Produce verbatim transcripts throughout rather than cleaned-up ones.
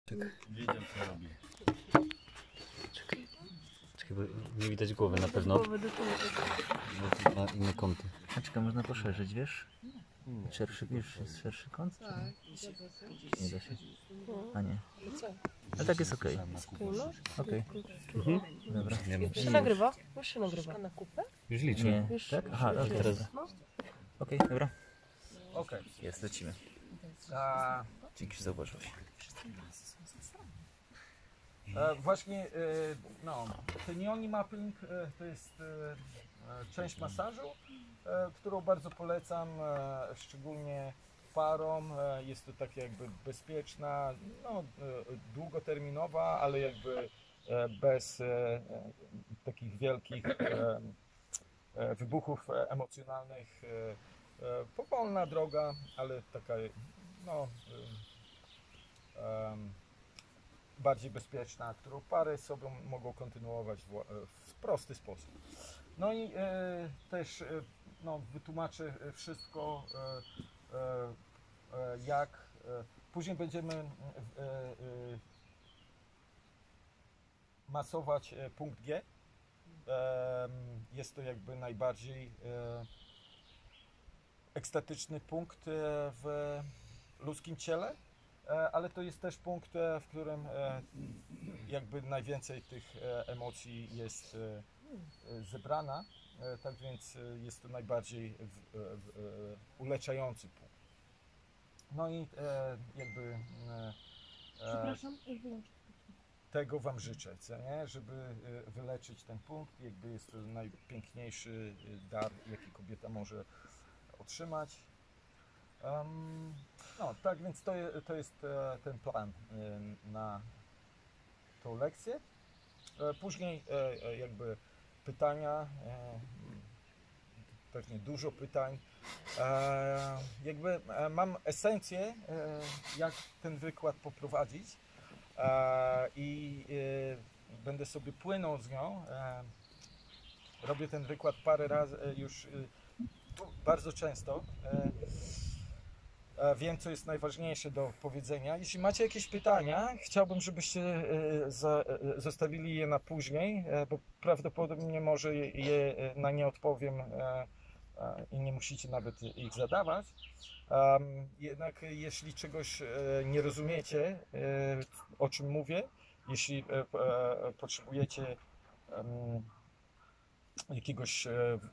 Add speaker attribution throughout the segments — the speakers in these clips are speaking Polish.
Speaker 1: Czekaj.
Speaker 2: Wiedział, co robi.
Speaker 1: Czekaj. Czekaj, bo nie widać głowy na pewno.
Speaker 3: Głowy do tyłu.
Speaker 1: Bo ma inne kąty.
Speaker 4: A czekaj, można poszerzyć, wiesz? Szerszy, już jest szerszy kąt?
Speaker 3: Tak,
Speaker 4: Nie da się? A nie. A tak jest okej. Okej.
Speaker 1: Mhm.
Speaker 4: Dobra.
Speaker 1: Nie no.
Speaker 3: Już się nagrywa? Już się nagrywa. Na kupę?
Speaker 1: Już liczę.
Speaker 4: Nie.
Speaker 3: Już,
Speaker 4: Tak?
Speaker 3: już,
Speaker 4: Aha,
Speaker 3: już
Speaker 4: okej.
Speaker 3: jest.
Speaker 1: teraz.
Speaker 3: No.
Speaker 4: Okej, dobra.
Speaker 5: Okej.
Speaker 4: Jest, lecimy.
Speaker 5: A,
Speaker 4: Dzięki, że zauważyłeś.
Speaker 5: e, właśnie, e, no, ten yoni mapping e, to jest e, e, część masażu, e, którą bardzo polecam, e, szczególnie parom. E, jest to tak jakby bezpieczna, no, e, długoterminowa, ale jakby e, bez e, e, takich wielkich e, e, wybuchów e, emocjonalnych. E, e, powolna droga, ale taka, no, e, em, bardziej bezpieczna, którą pary sobie mogą kontynuować w, w prosty sposób. No i e, też e, no, wytłumaczę wszystko, e, e, e, jak. E, później będziemy e, e, masować e, punkt G. E, jest to jakby najbardziej e, ekstatyczny punkt e, w ludzkim ciele. Ale to jest też punkt, w którym jakby najwięcej tych emocji jest zebrana, tak więc jest to najbardziej w, w, uleczający punkt. No i jakby
Speaker 3: Przepraszam, już wyłączę.
Speaker 5: tego Wam życzę, co nie? Żeby wyleczyć ten punkt. Jakby jest to najpiękniejszy dar, jaki kobieta może otrzymać. Um, no, tak więc to, je, to jest e, ten plan e, na tą lekcję. E, później e, jakby pytania, e, pewnie dużo pytań. E, jakby e, mam esencję, e, jak ten wykład poprowadzić e, i e, będę sobie płynął z nią. E, robię ten wykład parę razy e, już e, tu, bardzo często. E, Wiem, co jest najważniejsze do powiedzenia. Jeśli macie jakieś pytania, chciałbym, żebyście za, zostawili je na później, bo prawdopodobnie może je, na nie odpowiem i nie musicie nawet ich zadawać. Jednak jeśli czegoś nie rozumiecie, o czym mówię, jeśli potrzebujecie jakiegoś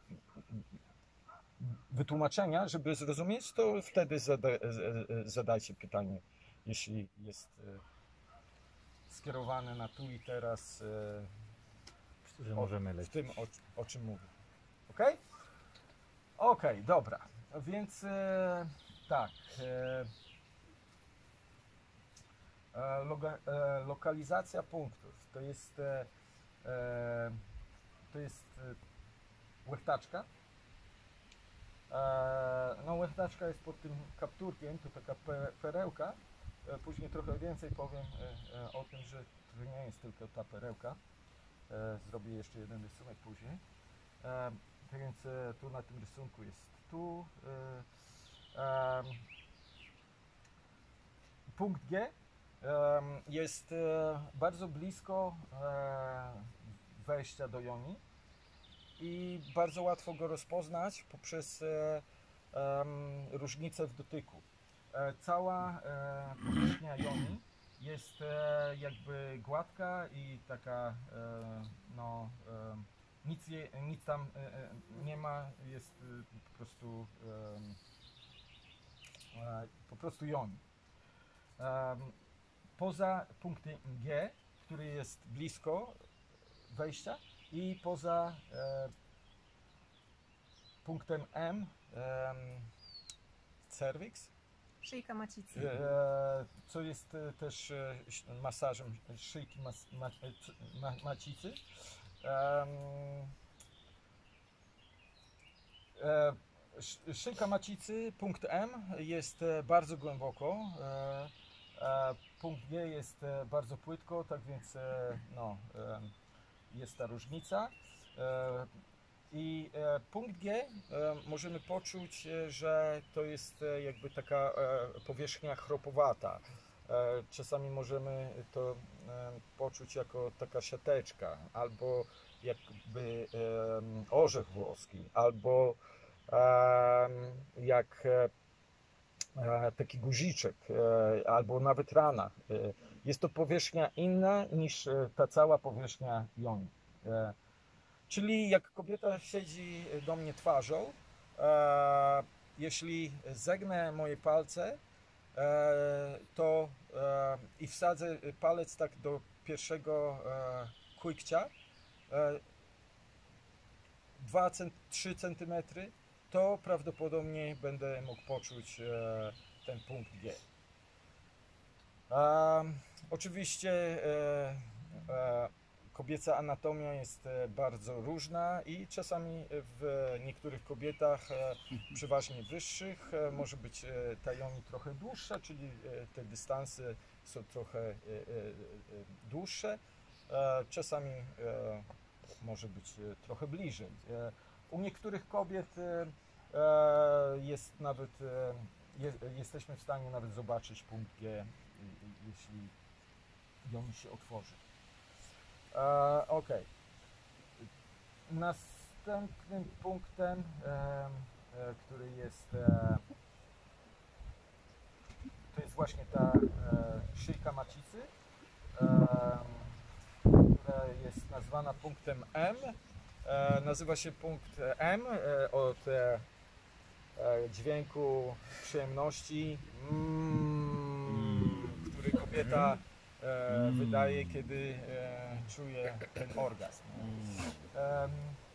Speaker 5: wytłumaczenia, żeby zrozumieć, to wtedy zada, zadajcie pytanie, jeśli jest skierowane na tu i teraz,
Speaker 4: Że możemy
Speaker 5: w
Speaker 4: lecieć.
Speaker 5: tym, o, o czym mówię. Ok? Ok, dobra. Więc e, tak. E, e, loga, e, lokalizacja punktów to jest e, e, to jest e, łechtaczka. No, łechtaczka jest pod tym kapturkiem, to taka perełka. Później trochę więcej powiem o tym, że to nie jest tylko ta perełka. Zrobię jeszcze jeden rysunek później. Tak więc tu na tym rysunku jest tu. Punkt G jest bardzo blisko wejścia do joni. I bardzo łatwo go rozpoznać poprzez e, e, różnicę w dotyku. E, cała e, powierzchnia joni jest e, jakby gładka i taka, e, no, e, nic, je, nic tam e, nie ma, jest e, po prostu e, e, po prostu joni. E, poza punktem G, który jest blisko wejścia, i poza e, punktem M, e, cervix,
Speaker 3: Szyjka macicy.
Speaker 5: e, co jest e, też e, masażem szyjki mas, ma, ma, macicy. E, e, szyjka macicy, punkt M jest bardzo głęboko, e, e, punkt G jest bardzo płytko, tak więc e, no, e, jest ta różnica i punkt G możemy poczuć, że to jest jakby taka powierzchnia chropowata, Czasami możemy to poczuć jako taka siateczka, albo jakby orzech włoski, albo jak taki guziczek, albo nawet rana. Jest to powierzchnia inna niż ta cała powierzchnia joni. Czyli jak kobieta siedzi do mnie twarzą, jeśli zegnę moje palce, to i wsadzę palec tak do pierwszego kłykcia, dwa do trzech centymetrów, to prawdopodobnie będę mógł poczuć ten punkt G. Oczywiście kobieca anatomia jest bardzo różna i czasami w niektórych kobietach, przeważnie wyższych, może być ta joni trochę dłuższa, czyli te dystanse są trochę dłuższe. Czasami może być trochę bliżej. U niektórych kobiet jest nawet, jesteśmy w stanie nawet zobaczyć punkt G, jeśli joni się otworzy. E, ok. Następnym punktem, e, e, który jest, e, to jest właśnie ta e, szyjka macicy, e, która jest nazwana punktem M. E, nazywa się punkt M e, od e, e, dźwięku przyjemności, mm, który kobieta E, wydaje, kiedy e, czuje ten orgazm. E,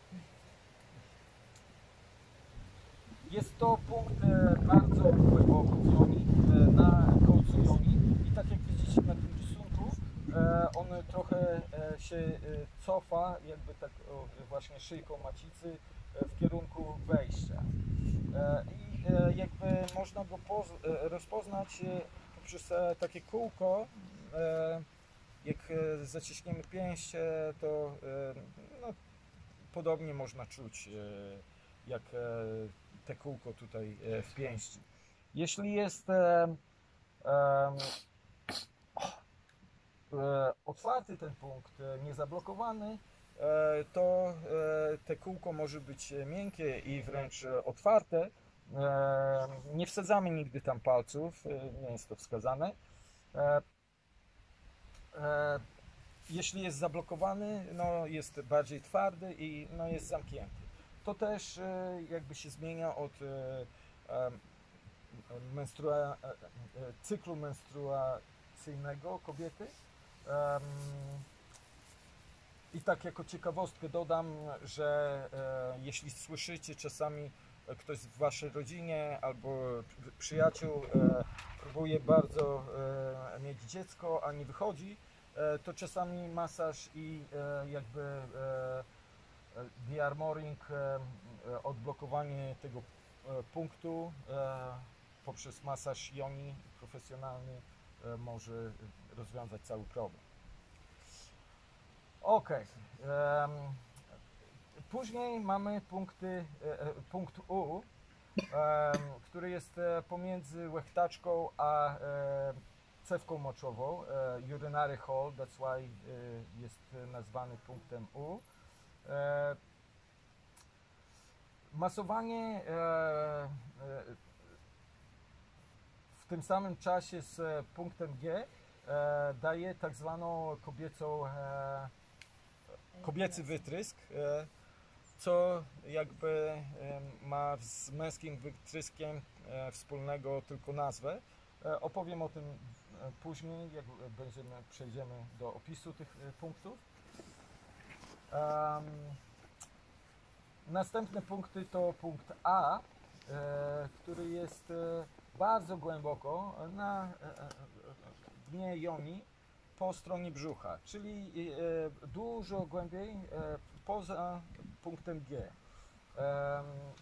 Speaker 5: jest to punkt e, bardzo głęboko w joni, e, na końcu joni i tak jak widzicie na tym rysunku, e, on trochę e, się e, cofa, jakby tak o, właśnie szyjką macicy e, w kierunku wejścia. E, I e, jakby można go poz, e, rozpoznać e, poprzez e, takie kółko. Jak zaciśniemy pięść, to no, podobnie można czuć jak te kółko tutaj w pięści. Jeśli jest e, e, otwarty ten punkt, niezablokowany, e, to e, te kółko może być miękkie i wręcz otwarte. E, nie wsadzamy nigdy tam palców, nie jest to wskazane. E, Jeśli jest zablokowany, no jest bardziej twardy i no jest zamknięty. To też jakby się zmienia od menstrua, cyklu menstruacyjnego kobiety. I tak jako ciekawostkę dodam, że jeśli słyszycie czasami ktoś w waszej rodzinie albo przyjaciół próbuje bardzo mieć dziecko, a nie wychodzi, to czasami masaż i jakby dearmoring, odblokowanie tego punktu poprzez masaż joni profesjonalny może rozwiązać cały problem. Ok. Później mamy punkty, punkt U, który jest pomiędzy łechtaczką a cewką moczową, urinary hole, that's why jest nazwany punktem U. Masowanie w tym samym czasie z punktem G daje tak zwaną kobiecą, kobiecy wytrysk, co jakby ma z męskim wytryskiem wspólnego tylko nazwę. Opowiem o tym później, jak będziemy, przejdziemy do opisu tych punktów. Um, następne punkty to punkt A, e, który jest e, bardzo głęboko na e, dnie joni po stronie brzucha, czyli e, dużo głębiej e, poza punktem G. E,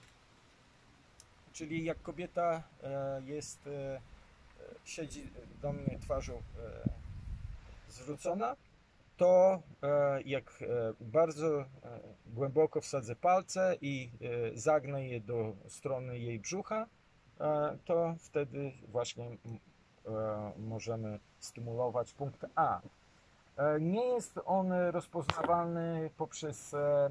Speaker 5: czyli jak kobieta e, jest e, siedzi do mnie twarzą e, zwrócona, to e, jak e, bardzo e, głęboko wsadzę palce i e, zagnę je do strony jej brzucha, e, to wtedy właśnie możemy stymulować punkt A. Nie jest on rozpoznawalny poprzez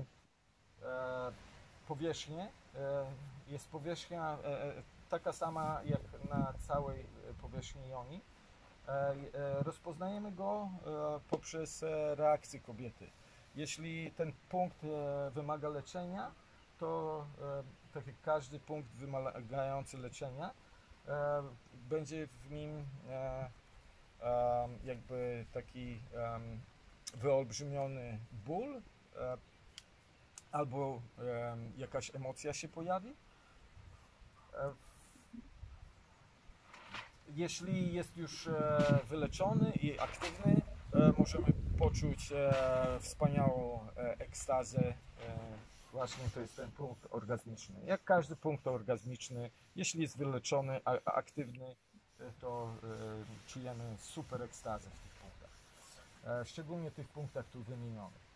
Speaker 5: powierzchnię. Jest powierzchnia taka sama jak na całej powierzchni Joni. Rozpoznajemy go poprzez reakcję kobiety. Jeśli ten punkt wymaga leczenia, to tak jak każdy punkt wymagający leczenia, będzie w nim jakby taki wyolbrzymiony ból, albo jakaś emocja się pojawi. Jeśli jest już wyleczony i aktywny, możemy poczuć wspaniałą ekstazę. Właśnie to jest ten punkt orgazmiczny. Jak każdy punkt orgazmiczny, jeśli jest wyleczony, a aktywny, to czujemy super ekstazę w tych punktach. Szczególnie w tych punktach tu wymienionych.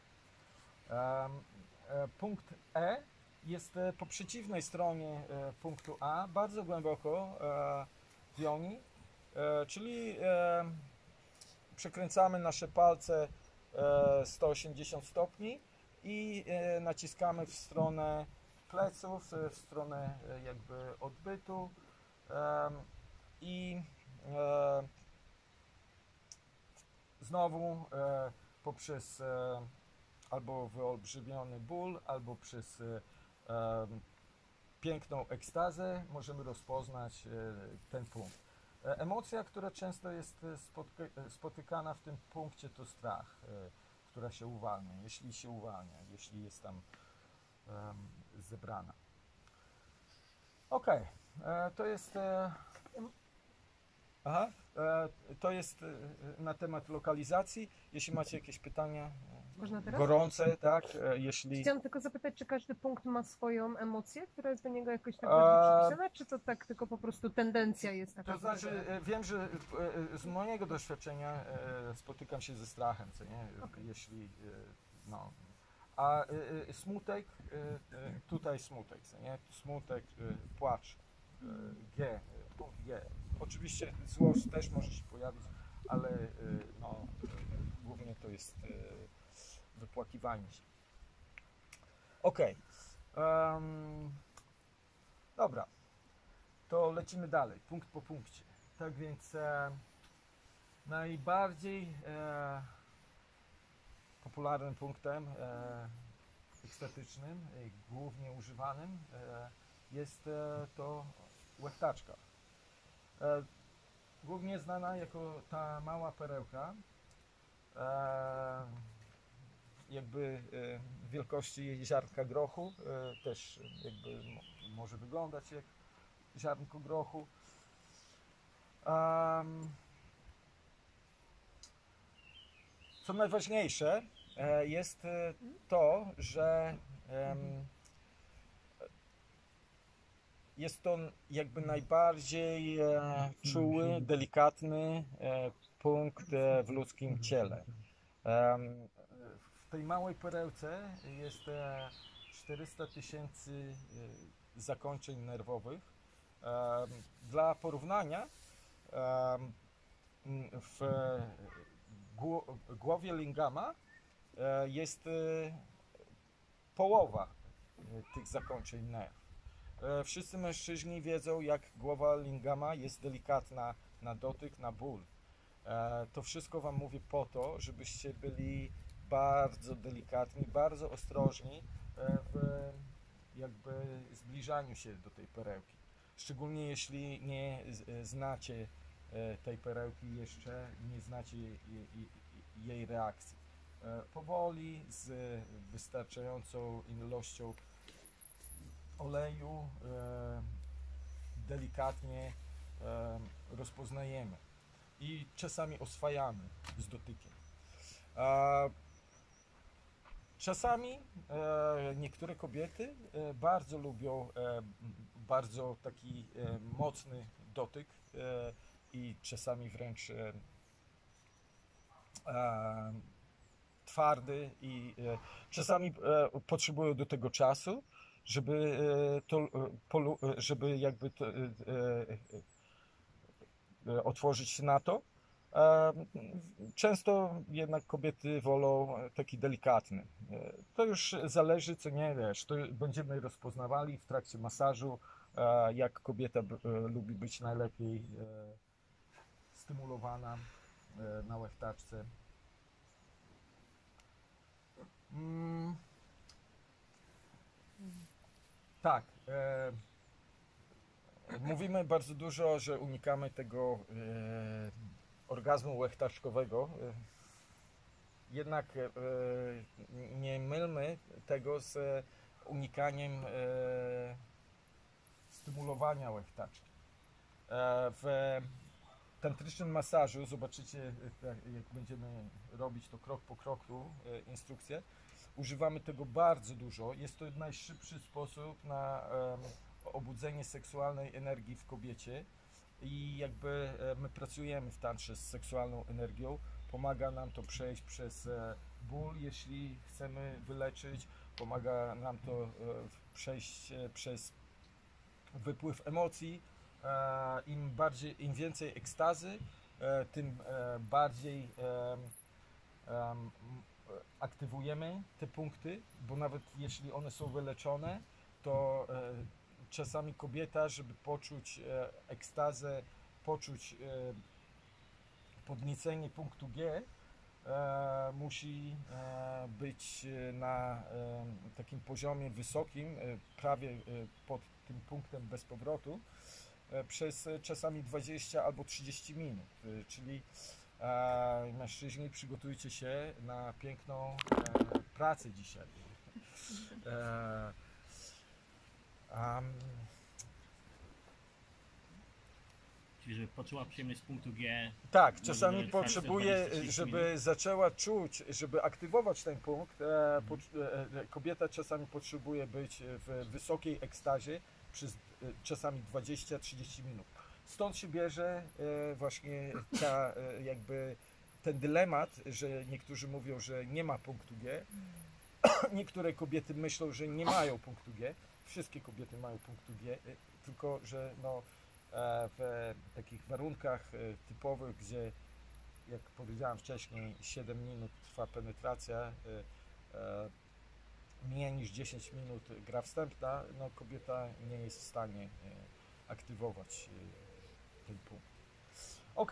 Speaker 5: Punkt E jest po przeciwnej stronie punktu A, bardzo głęboko w joni, czyli przekręcamy nasze palce sto osiemdziesiąt stopni i naciskamy w stronę pleców, w stronę jakby odbytu i znowu poprzez albo wyolbrzymiony ból, albo przez piękną ekstazę możemy rozpoznać ten punkt. Emocja, która często jest spotykana w tym punkcie, to strach, która się uwalnia, jeśli się uwalnia, jeśli jest tam zebrana. Ok, to jest aha, to jest na temat lokalizacji. Jeśli macie jakieś pytania
Speaker 3: Można teraz?
Speaker 5: gorące, tak, jeśli...
Speaker 3: Chciałam tylko zapytać, czy każdy punkt ma swoją emocję, która jest do niego jakoś tak
Speaker 5: A...
Speaker 3: bardziej przypisana, czy to tak tylko po prostu tendencja jest taka?
Speaker 5: To znaczy, wiem, że z mojego doświadczenia spotykam się ze strachem, co nie?
Speaker 3: Okay.
Speaker 5: Jeśli, no... A smutek, tutaj smutek, co nie? Smutek, płacz, G, punkt G. Oczywiście złość też może się pojawić, ale no, głównie to jest wypłakiwanie się. Ok. Um, dobra. To lecimy dalej, punkt po punkcie. Tak więc e, najbardziej e, popularnym punktem e, ekstatycznym, e, głównie używanym e, jest e, to łechtaczka. E, głównie znana jako ta mała perełka, e, jakby e, wielkości ziarnka grochu, e, też jakby może wyglądać jak ziarnko grochu. Um, co najważniejsze e, jest e, to, że um, jest to jakby najbardziej e, czuły, delikatny e, punkt e, w ludzkim ciele. E, w tej małej perełce jest e, czterysta tysięcy e, zakończeń nerwowych. E, dla porównania e, w głowie lingama e, jest e, połowa e, tych zakończeń nerw. Wszyscy mężczyźni wiedzą, jak głowa lingama jest delikatna na dotyk, na ból. To wszystko Wam mówię po to, żebyście byli bardzo delikatni, bardzo ostrożni w jakby zbliżaniu się do tej perełki. Szczególnie jeśli nie znacie tej perełki jeszcze, nie znacie jej reakcji. Powoli, z wystarczającą ilością oleju e, delikatnie e, rozpoznajemy i czasami oswajamy z dotykiem. E, czasami e, niektóre kobiety e, bardzo lubią e, bardzo taki e, mocny dotyk e, i czasami wręcz e, e, twardy i e, czasami e, potrzebują do tego czasu, żeby to, żeby jakby to, e, otworzyć się na to. E, Często jednak kobiety wolą taki delikatny. E, To już zależy, co nie wiesz, to będziemy rozpoznawali w trakcie masażu, e, jak kobieta b- e, lubi być najlepiej e, stymulowana e, na łechtaczce. Mm. Tak. E, mówimy bardzo dużo, że unikamy tego e, orgazmu łechtaczkowego. E, jednak e, nie mylmy tego z e, unikaniem e, stymulowania łechtaczki. E, w tantrycznym masażu, zobaczycie jak, jak będziemy robić to krok po kroku, e, instrukcję, używamy tego bardzo dużo. Jest to najszybszy sposób na em, obudzenie seksualnej energii w kobiecie i jakby e, my pracujemy w tantrze z seksualną energią. Pomaga nam to przejść przez e, ból, jeśli chcemy wyleczyć. Pomaga nam to e, przejść e, przez wypływ emocji. E, Im bardziej, im więcej ekstazy, e, tym e, bardziej em, em, aktywujemy te punkty, bo nawet jeśli one są wyleczone, to e, czasami kobieta, żeby poczuć e, ekstazę, poczuć e, podniecenie punktu G, e, musi e, być na e, takim poziomie wysokim, e, prawie e, pod tym punktem bez powrotu, e, przez e, czasami dwadzieścia albo trzydzieści minut, e, czyli E, mężczyźni, przygotujcie się na piękną e, pracę dzisiaj. E, um,
Speaker 2: Czyli żeby poczuła przyjemność z punktu G.
Speaker 5: tak, czasami
Speaker 2: Możemy
Speaker 5: potrzebuję,
Speaker 2: dwadzieścia trzydzieści
Speaker 5: żeby zaczęła czuć, żeby aktywować ten punkt. E, po, e, kobieta czasami potrzebuje być w wysokiej ekstazie przez e, czasami dwadzieścia trzydzieści minut. Stąd się bierze e, właśnie ta, e, jakby ten dylemat, że niektórzy mówią, że nie ma punktu G. Niektóre kobiety myślą, że nie mają punktu G. Wszystkie kobiety mają punktu G, e, tylko że no, e, w takich warunkach e, typowych, gdzie jak powiedziałem wcześniej, siedem minut trwa penetracja, e, e, mniej niż dziesięć minut gra wstępna, no kobieta nie jest w stanie e, aktywować e, ten punkt. Ok.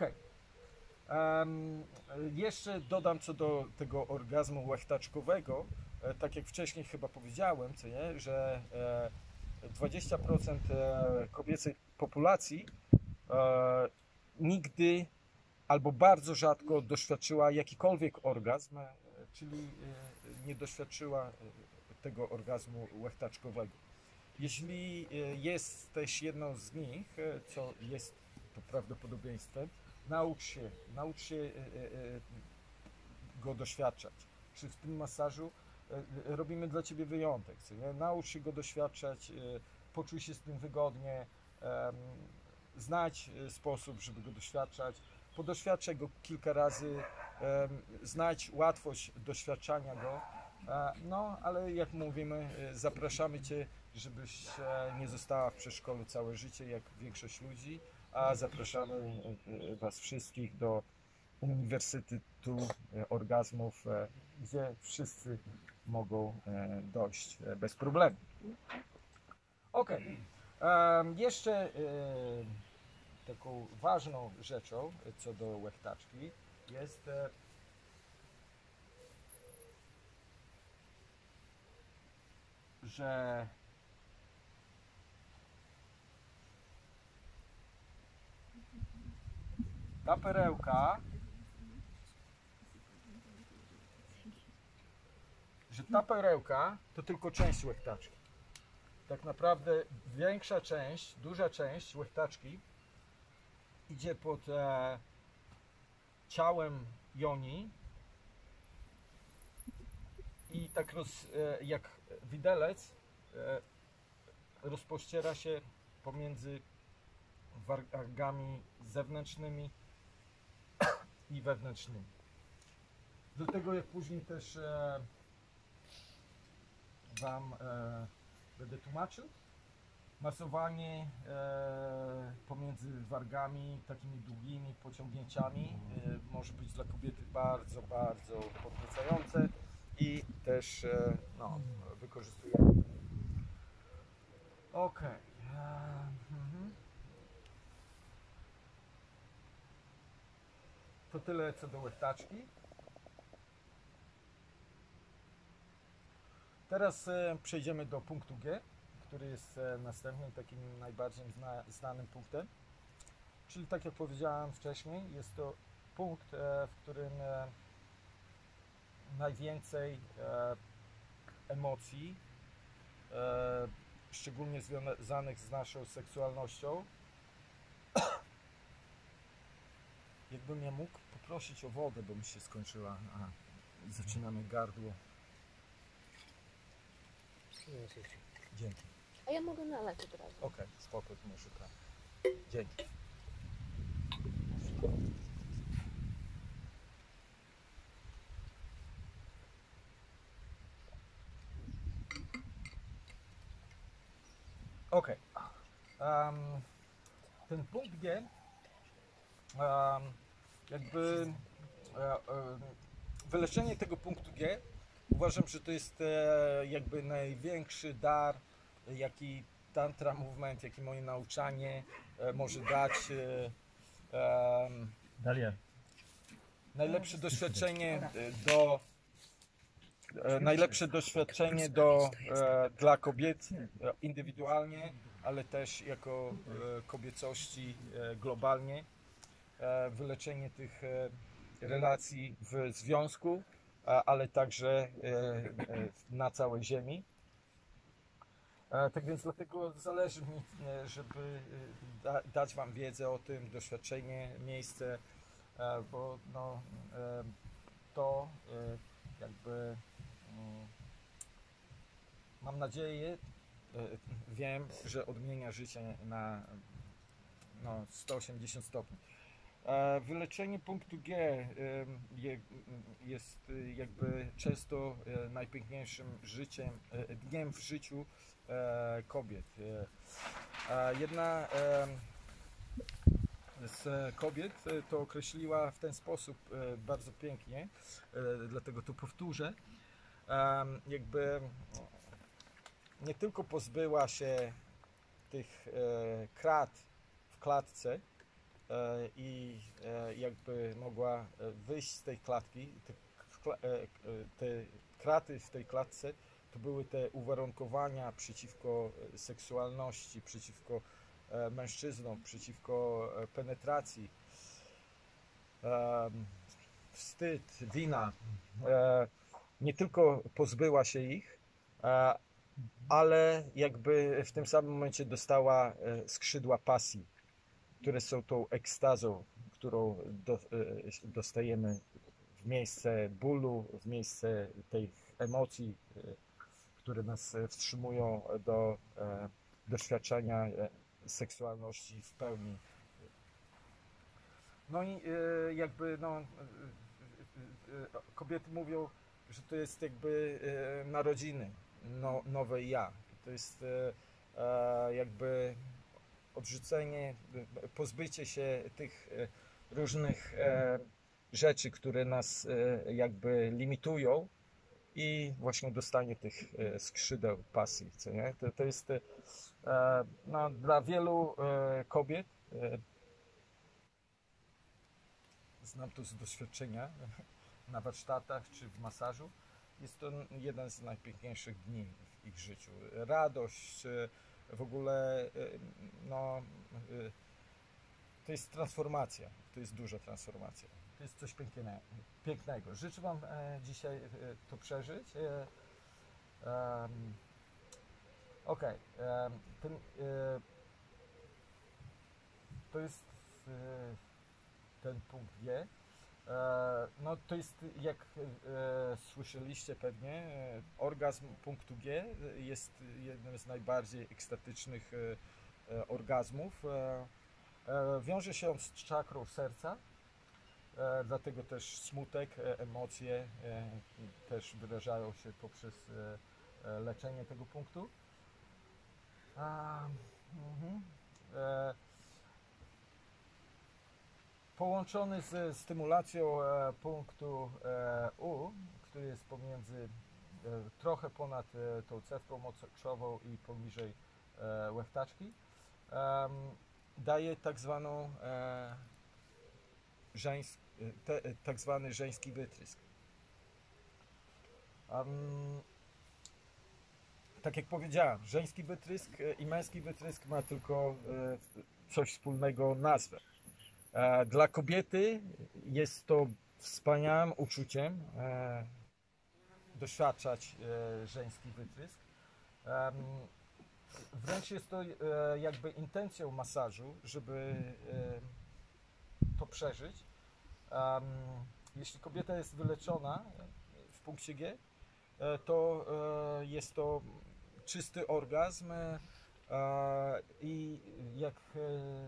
Speaker 5: Um, jeszcze dodam co do tego orgazmu łechtaczkowego. E, tak jak wcześniej chyba powiedziałem, co nie, że e, dwadzieścia procent e, kobiecej populacji e, nigdy albo bardzo rzadko doświadczyła jakikolwiek orgazm, e, czyli e, nie doświadczyła e, tego orgazmu łechtaczkowego. Jeśli e, jesteś jedną z nich, e, co jest to prawdopodobieństwem, naucz się, naucz się e, e, go doświadczać. Czy w tym masażu e, robimy dla Ciebie wyjątek, co nie? Naucz się go doświadczać, e, poczuj się z tym wygodnie, e, znajdź sposób, żeby go doświadczać, podoświadczaj go kilka razy, e, znajdź łatwość doświadczania go, e, no ale jak mówimy, e, zapraszamy Cię, żebyś e, nie została w przedszkolu całe życie, jak większość ludzi, a zapraszamy e, Was wszystkich do Uniwersytetu e, Orgazmów, e, gdzie wszyscy mogą e, dojść e, bez problemu. Ok. Um, jeszcze e, taką ważną rzeczą e, co do łechtaczki jest e, że ta perełka, że ta perełka to tylko część łechtaczki. Tak naprawdę większa część, duża część łechtaczki idzie pod e, ciałem joni i tak roz, e, jak widelec e, rozpościera się pomiędzy wargami zewnętrznymi i wewnętrznymi. Do tego jak później też e, Wam e, będę tłumaczył, Masowanie e, pomiędzy wargami, takimi długimi pociągnięciami e, może być dla kobiety bardzo, bardzo podniecające i też e, no, wykorzystujemy. Ok. E, mhm. To tyle co do łechtaczki. Teraz e, przejdziemy do punktu G, który jest e, następnym takim najbardziej zna, znanym punktem. Czyli tak jak powiedziałem wcześniej, jest to punkt, e, w którym e, najwięcej e, emocji, e, szczególnie związanych z naszą seksualnością. Jakbym nie mógł poprosić o wodę, bo mi się skończyła, a zaczynamy gardło. Dzięki.
Speaker 6: A ja mogę nalać od razu.
Speaker 5: Okej, okay, spoko, muszę tak. Dzięki. Ok. Um, ten punkt G um, jakby e, e, wyleczenie tego punktu G uważam, że to jest e, jakby największy dar, jaki Tantra Movement, jaki moje nauczanie e, może dać. E, e,
Speaker 4: Dalia.
Speaker 5: najlepsze doświadczenie do e, najlepsze doświadczenie do, e, dla kobiet e, indywidualnie, ale też jako e, kobiecości e, globalnie. E, wyleczenie tych e, relacji w związku, a, ale także e, e, na całej ziemi. E, tak więc dlatego zależy mi, e, żeby e, da, dać Wam wiedzę o tym, doświadczenie, miejsce, e, bo no, e, to e, jakby mm, mam nadzieję, e, wiem, że odmienia życie na no, sto osiemdziesiąt stopni. E, Wyleczenie punktu G e, je, jest e, jakby często e, najpiękniejszym życiem, e, dniem w życiu e, kobiet. E, jedna e, z kobiet to określiła w ten sposób e, bardzo pięknie, e, dlatego to powtórzę. E, jakby nie tylko pozbyła się tych e, krat w klatce, i jakby mogła wyjść z tej klatki. Te, te kraty w tej klatce to były te uwarunkowania przeciwko seksualności, przeciwko mężczyznom, przeciwko penetracji, wstyd, wina. Nie tylko pozbyła się ich, ale jakby w tym samym momencie dostała skrzydła pasji, które są tą ekstazą, którą do, dostajemy w miejsce bólu, w miejsce tych emocji, które nas wstrzymują do e, doświadczenia seksualności w pełni. No i e, jakby no, e, e, kobiety mówią, że to jest jakby e, narodziny, no, nowe ja. To jest e, e, jakby odrzucenie, pozbycie się tych różnych e, rzeczy, które nas e, jakby limitują i właśnie dostanie tych e, skrzydeł pasji, co nie? To, to jest e, no, dla wielu e, kobiet, e, znam to z doświadczenia na warsztatach czy w masażu, jest to jeden z najpiękniejszych dni w ich życiu. Radość, w ogóle no, to jest transformacja, to jest duża transformacja, to jest coś pięknego. Życzę Wam dzisiaj to przeżyć. Um, ok, um, ten, um, to jest ten punkt G. No to jest, jak e, słyszeliście pewnie, e, orgazm punktu G jest jednym z najbardziej ekstatycznych e, e, orgazmów. E, e, wiąże się on z czakrą serca, e, dlatego też smutek, e, emocje e, też wyrażają się poprzez e, e, leczenie tego punktu. A, mhm. e, połączony z stymulacją e, punktu e, U, który jest pomiędzy e, trochę ponad e, tą cewką moczową i poniżej e, łechtaczki, e, daje tak zwaną e, żeńsk, te, tak zwany żeński wytrysk. Um, tak jak powiedziałem, żeński wytrysk i męski wytrysk ma tylko e, coś wspólnego nazwę. E, dla kobiety jest to wspaniałym uczuciem e, doświadczać e, żeński wytrysk. E, wręcz jest to e, jakby intencją masażu, żeby e, to przeżyć. E, jeśli kobieta jest wyleczona w punkcie G, e, to e, jest to czysty orgazm e, i jak e,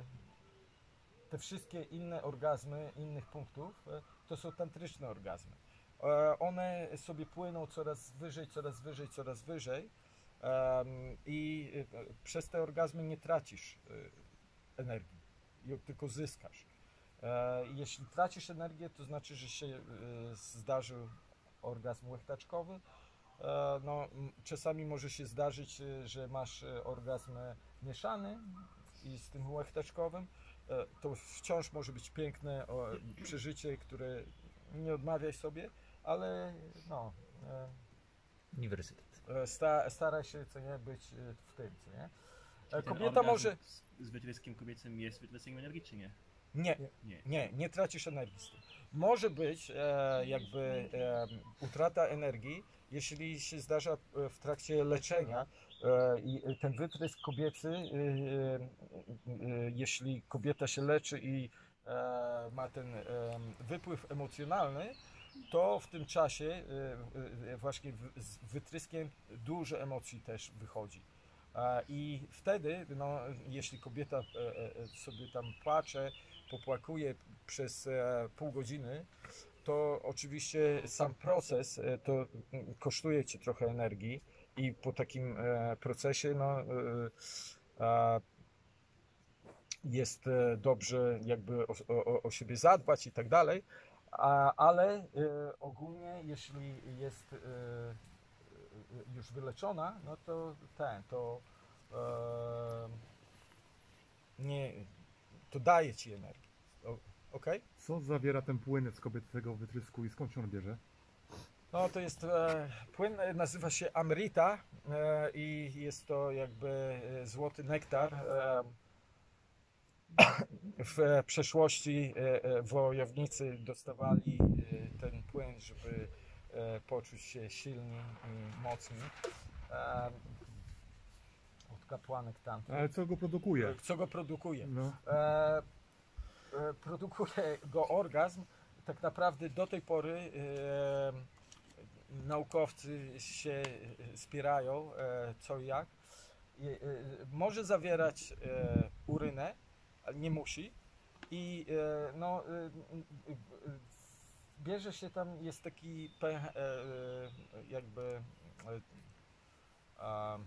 Speaker 5: te wszystkie inne orgazmy innych punktów, e, to są tantryczne orgazmy. E, one sobie płyną coraz wyżej, coraz wyżej, coraz wyżej e, i e, przez te orgazmy nie tracisz e, energii, ją tylko zyskasz. E, jeśli tracisz energię, to znaczy, że się e, zdarzył orgazm łechtaczkowy. No, czasami może się zdarzyć, że masz orgazm mieszany i z tym łechtaczkowym. To wciąż może być piękne przeżycie, które nie odmawiaj sobie, ale no,
Speaker 4: Uniwersytet.
Speaker 5: sta, staraj się co nie, być w tym, co nie.
Speaker 2: Ten
Speaker 5: Kobieta może...
Speaker 2: Z, z wytryskiem kobiecym jest wytryskiem energii, czy nie?
Speaker 5: Nie,
Speaker 2: Nie.
Speaker 5: nie, nie tracisz energii z tym. Może być e, jakby e, utrata energii, jeśli się zdarza w trakcie leczenia e, i ten wytrysk kobiecy, e, e, jeśli kobieta się leczy i e, ma ten e, wypływ emocjonalny, to w tym czasie e, e, właśnie w, z wytryskiem dużo emocji też wychodzi. E, I wtedy, no, jeśli kobieta e, e, sobie tam płacze, popłakuje przez e, pół godziny, to oczywiście sam proces e, to kosztuje cię trochę energii i po takim e, procesie no, e, e, jest e, dobrze jakby o, o, o siebie zadbać i tak dalej, a, ale e, ogólnie jeśli jest e, już wyleczona, no to ten, to e, nie, to daje ci energię. Okej?
Speaker 7: Co zawiera ten płyn z kobiecego wytrysku i skąd się on bierze?
Speaker 5: No to jest e, płyn, e, nazywa się Amrita e, i jest to jakby e, złoty nektar. E, w e, przeszłości e, e, wojownicy dostawali e, ten płyn, żeby e, poczuć się silni i mocni. E, od kapłanek tamtych.
Speaker 7: Ale co go produkuje?
Speaker 5: Co go produkuje?
Speaker 7: No.
Speaker 5: E, e, produkuje go orgazm. Tak naprawdę do tej pory e, naukowcy się spierają e, co i jak. E, e, może zawierać e, urynę, ale nie musi. I e, no, e, e, bierze się tam, jest taki pęch, e, jakby e,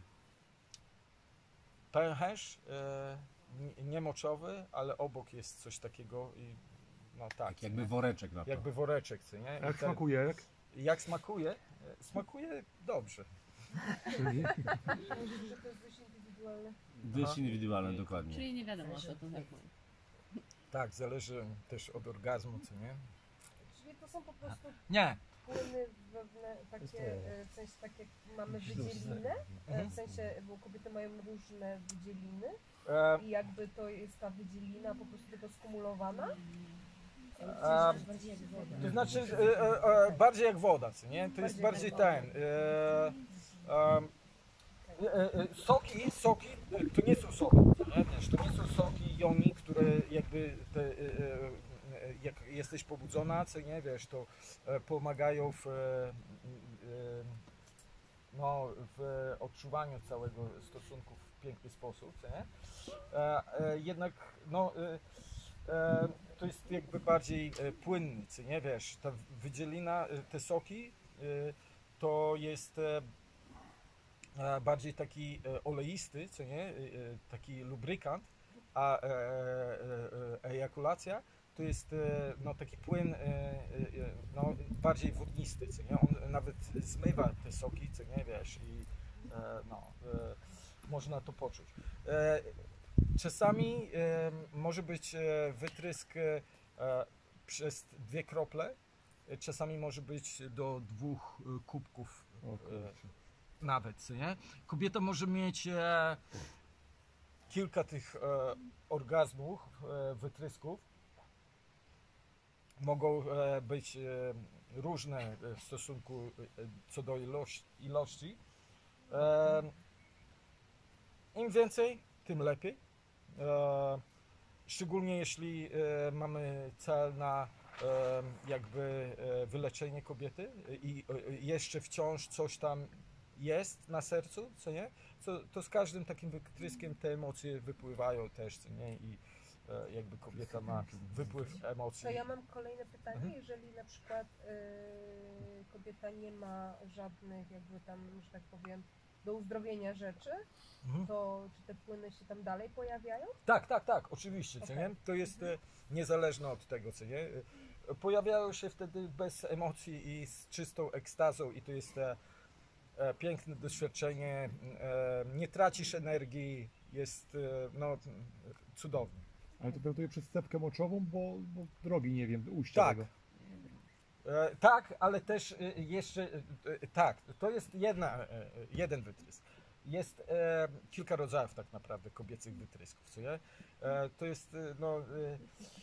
Speaker 5: pęcherz e, niemoczowy, ale obok jest coś takiego i no tak.
Speaker 8: Jakby
Speaker 5: nie?
Speaker 8: woreczek na to.
Speaker 5: Jakby woreczek, co nie?
Speaker 7: Jak
Speaker 5: I ten-
Speaker 7: smakuje? Jak?
Speaker 5: Jak smakuje? E, Smakuje dobrze.
Speaker 7: Czyli?
Speaker 3: Że to jest dość indywidualne.
Speaker 8: Dość indywidualne, dokładnie.
Speaker 6: Czyli nie wiadomo, co to za płyn.
Speaker 5: Tak, zależy też od orgazmu, co nie?
Speaker 3: Czyli to są po prostu
Speaker 5: Nie.
Speaker 3: płyny wewnę, takie, e, w sensie tak jak mamy wydzielinę, e,
Speaker 5: Mhm.
Speaker 3: w sensie, bo kobiety mają różne wydzieliny
Speaker 5: E,
Speaker 3: i jakby to jest ta wydzielina po prostu tylko skumulowana.
Speaker 5: e, to znaczy e, e, e, bardziej jak woda, co nie? To jest bardziej ten. E, e, e, e, soki, soki e, to nie są soki, co nie? Wiesz, to nie są soki joni, które jakby te, e, e, jak jesteś pobudzona, co nie, wiesz, to e, pomagają w, e, e, no, w odczuwaniu całego stosunku w piękny sposób, co nie? E, e, jednak no, e, e, to jest jakby bardziej e, płynny, co nie, wiesz, ta wydzielina, e, te soki e, to jest e, e, bardziej taki e, oleisty, co nie, e, e, taki lubrykant, a e, e, e, ejakulacja to jest e, no, taki płyn e, e, no, bardziej wodnisty, co nie, on nawet zmywa te soki, co nie, wiesz, i e, no, e, można to poczuć. E, czasami e, może być e, wytrysk e, przez dwie krople, czasami może być do dwóch e, kubków e, nawet, co nie? Kobieta może mieć e, kilka tych e, orgazmów, e, wytrysków. Mogą e, być e, różne w stosunku e, co do ilości. ilości. E, Im więcej, tym lepiej. E, szczególnie jeśli e, mamy cel na e, jakby e, wyleczenie kobiety i e, jeszcze wciąż coś tam jest na sercu, co nie? To, to z każdym takim wytryskiem te emocje wypływają też, co nie? I e, jakby kobieta ma wypływ emocji.
Speaker 3: To ja mam kolejne pytanie,
Speaker 5: Mhm.
Speaker 3: jeżeli na przykład y, kobieta nie ma żadnych jakby tam, że tak powiem, do uzdrowienia rzeczy,
Speaker 5: Mhm.
Speaker 3: to czy te płyny się tam dalej pojawiają?
Speaker 5: Tak, tak, tak, oczywiście, co
Speaker 3: Okej.
Speaker 5: nie? To jest e, niezależne od tego, co nie? E, Pojawiają się wtedy bez emocji i z czystą ekstazą i to jest e, e, piękne doświadczenie, e, nie tracisz energii, jest e, no, cudownie.
Speaker 7: Ale to traktuje przez cepkę moczową, bo, bo drogi nie wiem, ujścia
Speaker 5: Tak.
Speaker 7: tego.
Speaker 5: E, tak, ale też e, jeszcze, e, e, tak, to jest jedna, e, jeden wytrysk. Jest e, kilka rodzajów tak naprawdę kobiecych wytrysków, co nie? E, to jest, e, no, e,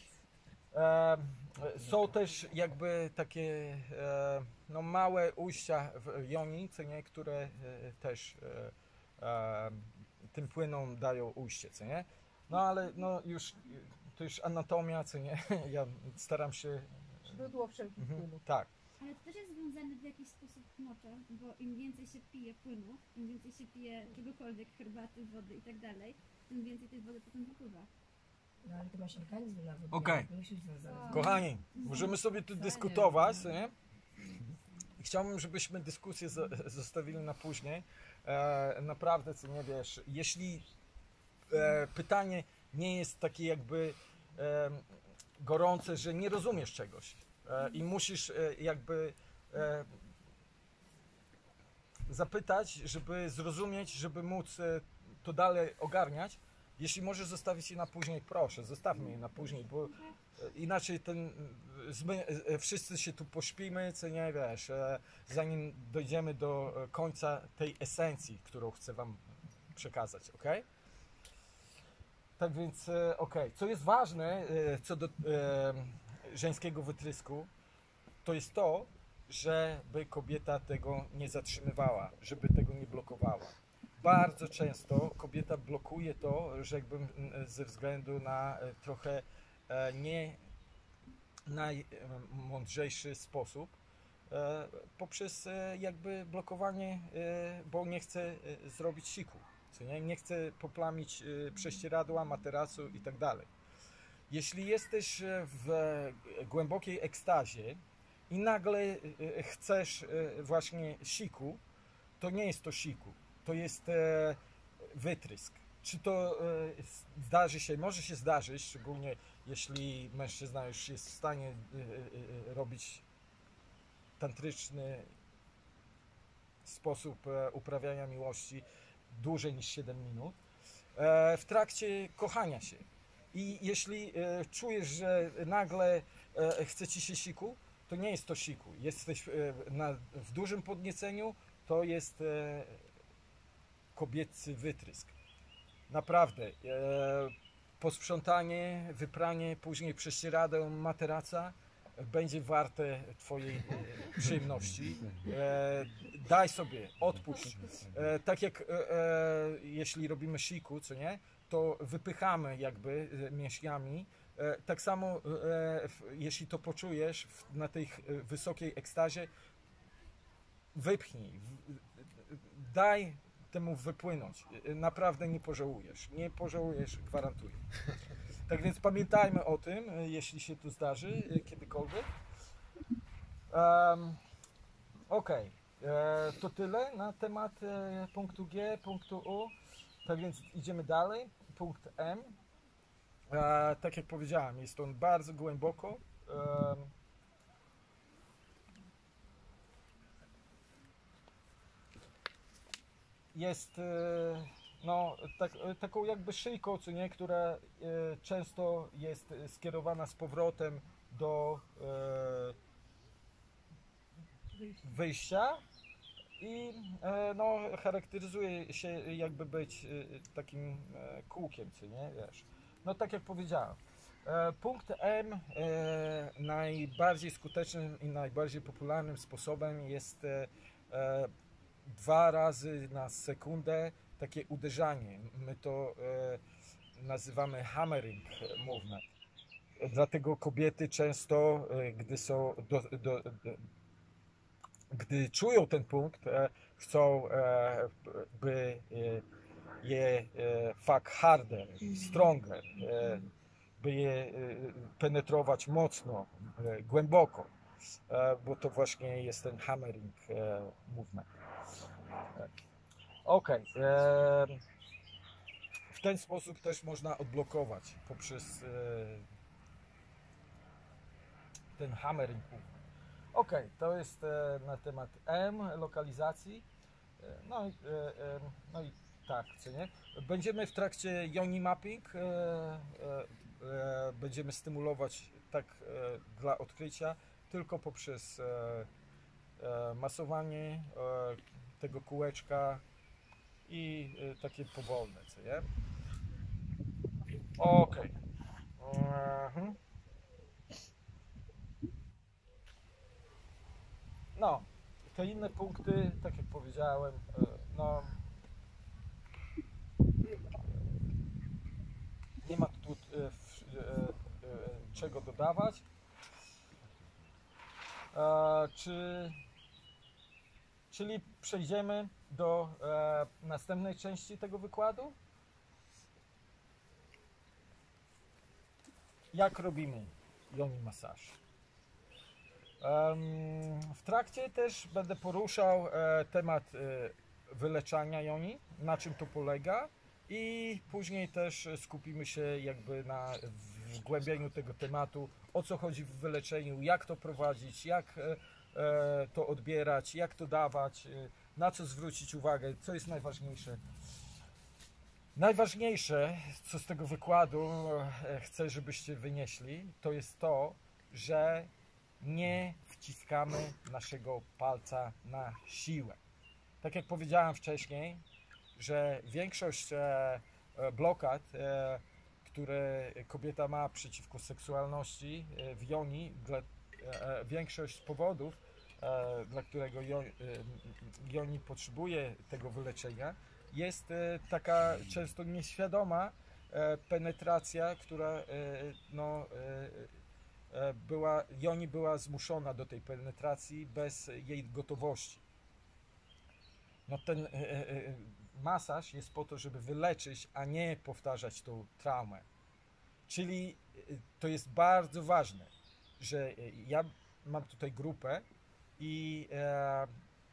Speaker 5: e, są też jakby takie e, no, małe ujścia w joni, co nie, które e, też e, e, tym płynom dają ujście, co nie? No ale no już, to już anatomia, co nie? Ja staram się...
Speaker 3: Źródło wszelkich
Speaker 5: Mhm,
Speaker 3: płynów.
Speaker 5: tak.
Speaker 6: Ale to też jest związane w jakiś sposób z moczem, bo im więcej się pije płynów, im więcej się pije czegokolwiek, herbaty, wody i tak dalej, tym więcej tej wody potem wypływa.
Speaker 9: No ale ty masz organizm na wodę.
Speaker 5: Okej.
Speaker 9: Nie musisz związać.
Speaker 5: Kochani, możemy sobie tu dyskutować, co nie? I chciałbym, żebyśmy dyskusję zo- zostawili na później. E, naprawdę, co nie wiesz, jeśli e, pytanie nie jest takie jakby e, gorące, że nie rozumiesz czegoś e, i musisz e, jakby e, zapytać, żeby zrozumieć, żeby móc e, to dalej ogarniać. Jeśli możesz zostawić je na później, proszę, zostawmy je na później, bo e, inaczej ten, zmy, e, wszyscy się tu pośpimy, co nie wiesz, e, zanim dojdziemy do e, końca tej esencji, którą chcę wam przekazać, ok? Tak więc, e, ok, co jest ważne e, co do e, żeńskiego wytrysku, to jest to, żeby kobieta tego nie zatrzymywała, żeby tego nie blokowała. Bardzo często kobieta blokuje to, że jakby ze względu na e, trochę e, nie najmądrzejszy sposób, e, poprzez e, jakby blokowanie, e, bo nie chce e, zrobić siku, co nie? Nie chce poplamić e, prześcieradła, materacu i tak dalej. Jeśli jesteś e, w głębokiej ekstazie i nagle e, chcesz e, właśnie siku, to nie jest to siku. To jest e, wytrysk. Czy to e, zdarzy się, może się zdarzyć, szczególnie jeśli mężczyzna już jest w stanie e, e, robić tantryczny sposób e, uprawiania miłości dłużej niż siedem minut, e, w trakcie kochania się. I jeśli e, czujesz, że nagle e, chce ci się siku, to nie jest to siku. Jesteś e, na, w dużym podnieceniu, to jest e, kobiecy wytrysk. Naprawdę. E, posprzątanie, wypranie, później prześcieradeł, materaca będzie warte twojej e, przyjemności. E, daj sobie, odpuść. E, tak jak e, e, jeśli robimy siku, co nie, to wypychamy jakby e, mięśniami. E, tak samo e, w, jeśli to poczujesz w, na tej e, wysokiej ekstazie, wypchnij. W, daj temu wypłynąć. Naprawdę nie pożałujesz. Nie pożałujesz, gwarantuję. Tak więc pamiętajmy o tym, jeśli się to zdarzy kiedykolwiek. Um, ok. e, to tyle na temat e, punktu G, punktu U. Tak więc idziemy dalej. Punkt M. E, tak jak powiedziałem, jest on bardzo głęboko. E, jest e, no, tak, taką jakby szyjką, co nie, która e, często jest skierowana z powrotem do e, wyjścia i e, no, charakteryzuje się jakby być e, takim e, kółkiem, co nie, wiesz. No tak jak powiedziałem, e, punkt M e, najbardziej skutecznym i najbardziej popularnym sposobem jest e, e, dwa razy na sekundę takie uderzanie. My to e, nazywamy hammering movement. Dlatego kobiety często, e, gdy są do, do, do, gdy czują ten punkt, e, chcą, e, by e, je e, fuck harder, stronger, e, by je e, penetrować mocno, e, głęboko, e, bo to właśnie jest ten hammering e, movement. Ok, e, w ten sposób też można odblokować poprzez e, ten hammering movement. Ok, to jest e, na temat M, lokalizacji. E, no, i, e, e, no i tak, co nie? Będziemy w trakcie yoni mapping, e, e, e, będziemy stymulować tak e, dla odkrycia tylko poprzez e, e, masowanie e, tego kółeczka i e, takie powolne, co nie? Ok. Mhm. No, te inne punkty, tak jak powiedziałem, no nie ma tu czego dodawać. Czy, czyli przejdziemy do następnej części tego wykładu. Jak robimy yoni masaż? W trakcie też będę poruszał temat wyleczania yoni, na czym to polega, i później też skupimy się jakby na wgłębieniu tego tematu, o co chodzi w wyleczeniu, jak to prowadzić, jak to odbierać, jak to dawać, na co zwrócić uwagę, co jest najważniejsze. Najważniejsze, co z tego wykładu chcę, żebyście wynieśli, to jest to, że nie wciskamy naszego palca na siłę. Tak jak powiedziałem wcześniej, że większość e, blokad, e, które kobieta ma przeciwko seksualności e, w yoni, dla, e, większość powodów, e, dla którego yoni potrzebuje tego wyleczenia, jest e, taka często nieświadoma e, penetracja, która e, no, e, była, yoni była zmuszona do tej penetracji bez jej gotowości. No ten e, e, masaż jest po to, żeby wyleczyć, a nie powtarzać tą traumę. Czyli to jest bardzo ważne, że ja mam tutaj grupę i e,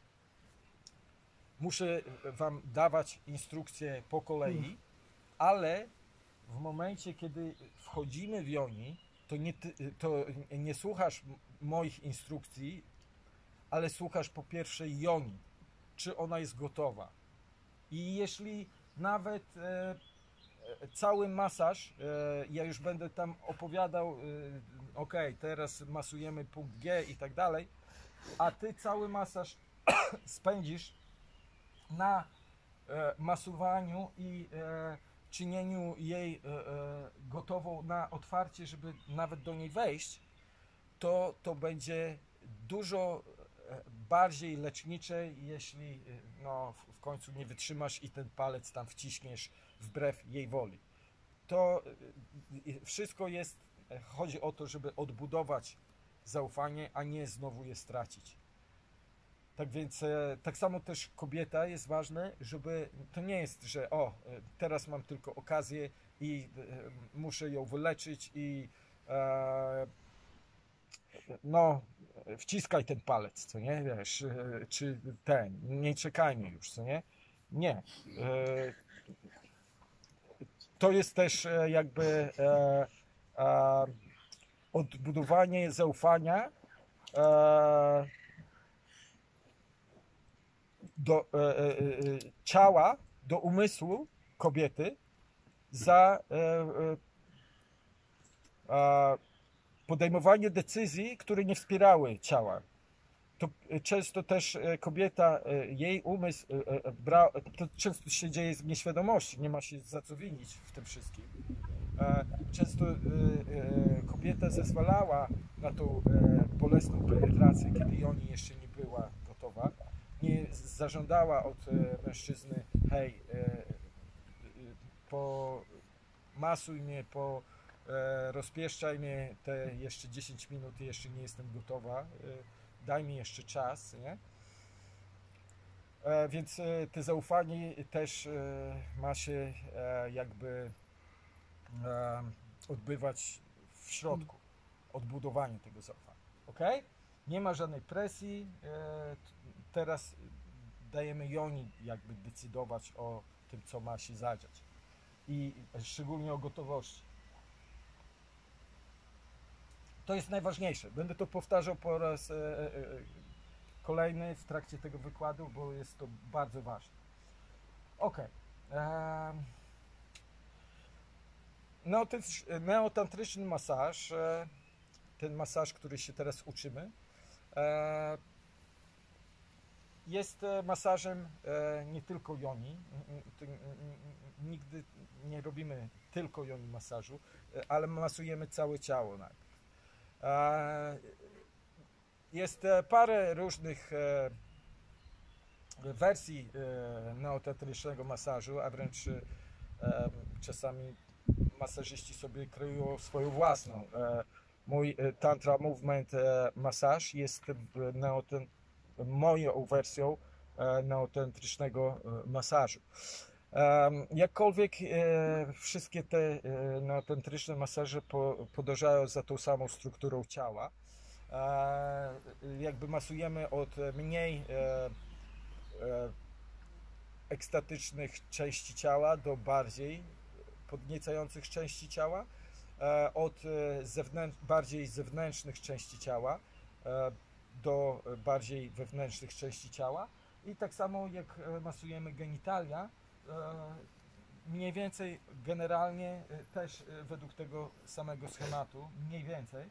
Speaker 5: muszę wam dawać instrukcje po kolei, ale w momencie, kiedy wchodzimy w yoni, to nie, to nie słuchasz moich instrukcji, ale słuchasz po pierwsze yoni, czy ona jest gotowa. I jeśli nawet e, cały masaż, e, ja już będę tam opowiadał, e, ok, teraz masujemy punkt G i tak dalej, a ty cały masaż spędzisz na e, masowaniu i e, czynieniu jej e, e, gotową na otwarcie, żeby nawet do niej wejść, to to będzie dużo bardziej lecznicze, jeśli no, w końcu nie wytrzymasz i ten palec tam wciśniesz wbrew jej woli. To wszystko jest, chodzi o to, żeby odbudować zaufanie, a nie znowu je stracić. Tak więc tak samo też kobieta jest ważne, żeby to nie jest, że o, teraz mam tylko okazję i muszę ją wyleczyć i e, no wciskaj ten palec, co nie, wiesz, e, czy ten, nie czekajmy już, co nie, nie. E, to jest też e, jakby e, e, odbudowanie zaufania e, do e, e, ciała, do umysłu kobiety za e, e, podejmowanie decyzji, które nie wspierały ciała. To często też kobieta, jej umysł, bra, to często się dzieje z nieświadomości, nie ma się za co winić w tym wszystkim. Często kobieta zezwalała na tą bolesną penetrację, kiedy Joni jeszcze nie była gotowa. Nie zażądała od mężczyzny, hej, po masuj mnie, po rozpieszczaj mnie te jeszcze dziesięć minut i jeszcze nie jestem gotowa, daj mi jeszcze czas, nie? Więc to zaufanie też ma się jakby odbywać w środku, odbudowanie tego zaufania, ok? Nie ma żadnej presji, teraz dajemy Joni jakby decydować o tym, co ma się zadziać i szczególnie o gotowości. To jest najważniejsze. Będę to powtarzał po raz e, e, kolejny w trakcie tego wykładu, bo jest to bardzo ważne. Ok. E, neotantryczny masaż, e, ten masaż, który się teraz uczymy, e, jest masażem e, nie tylko joni. Nigdy nie robimy tylko joni masażu, ale masujemy całe ciało najpierw. Jest parę różnych wersji neotantrycznego masażu, a wręcz czasami masażyści sobie kreują swoją własną. Mój Tantra Movement masaż jest moją wersją neotantrycznego masażu. Jakkolwiek wszystkie te neotantryczne masaże podążają za tą samą strukturą ciała. Jakby masujemy od mniej ekstatycznych części ciała do bardziej podniecających części ciała, od zewnętrz bardziej zewnętrznych części ciała do bardziej wewnętrznych części ciała. I tak samo jak masujemy genitalia, mniej więcej generalnie też według tego samego schematu, mniej więcej,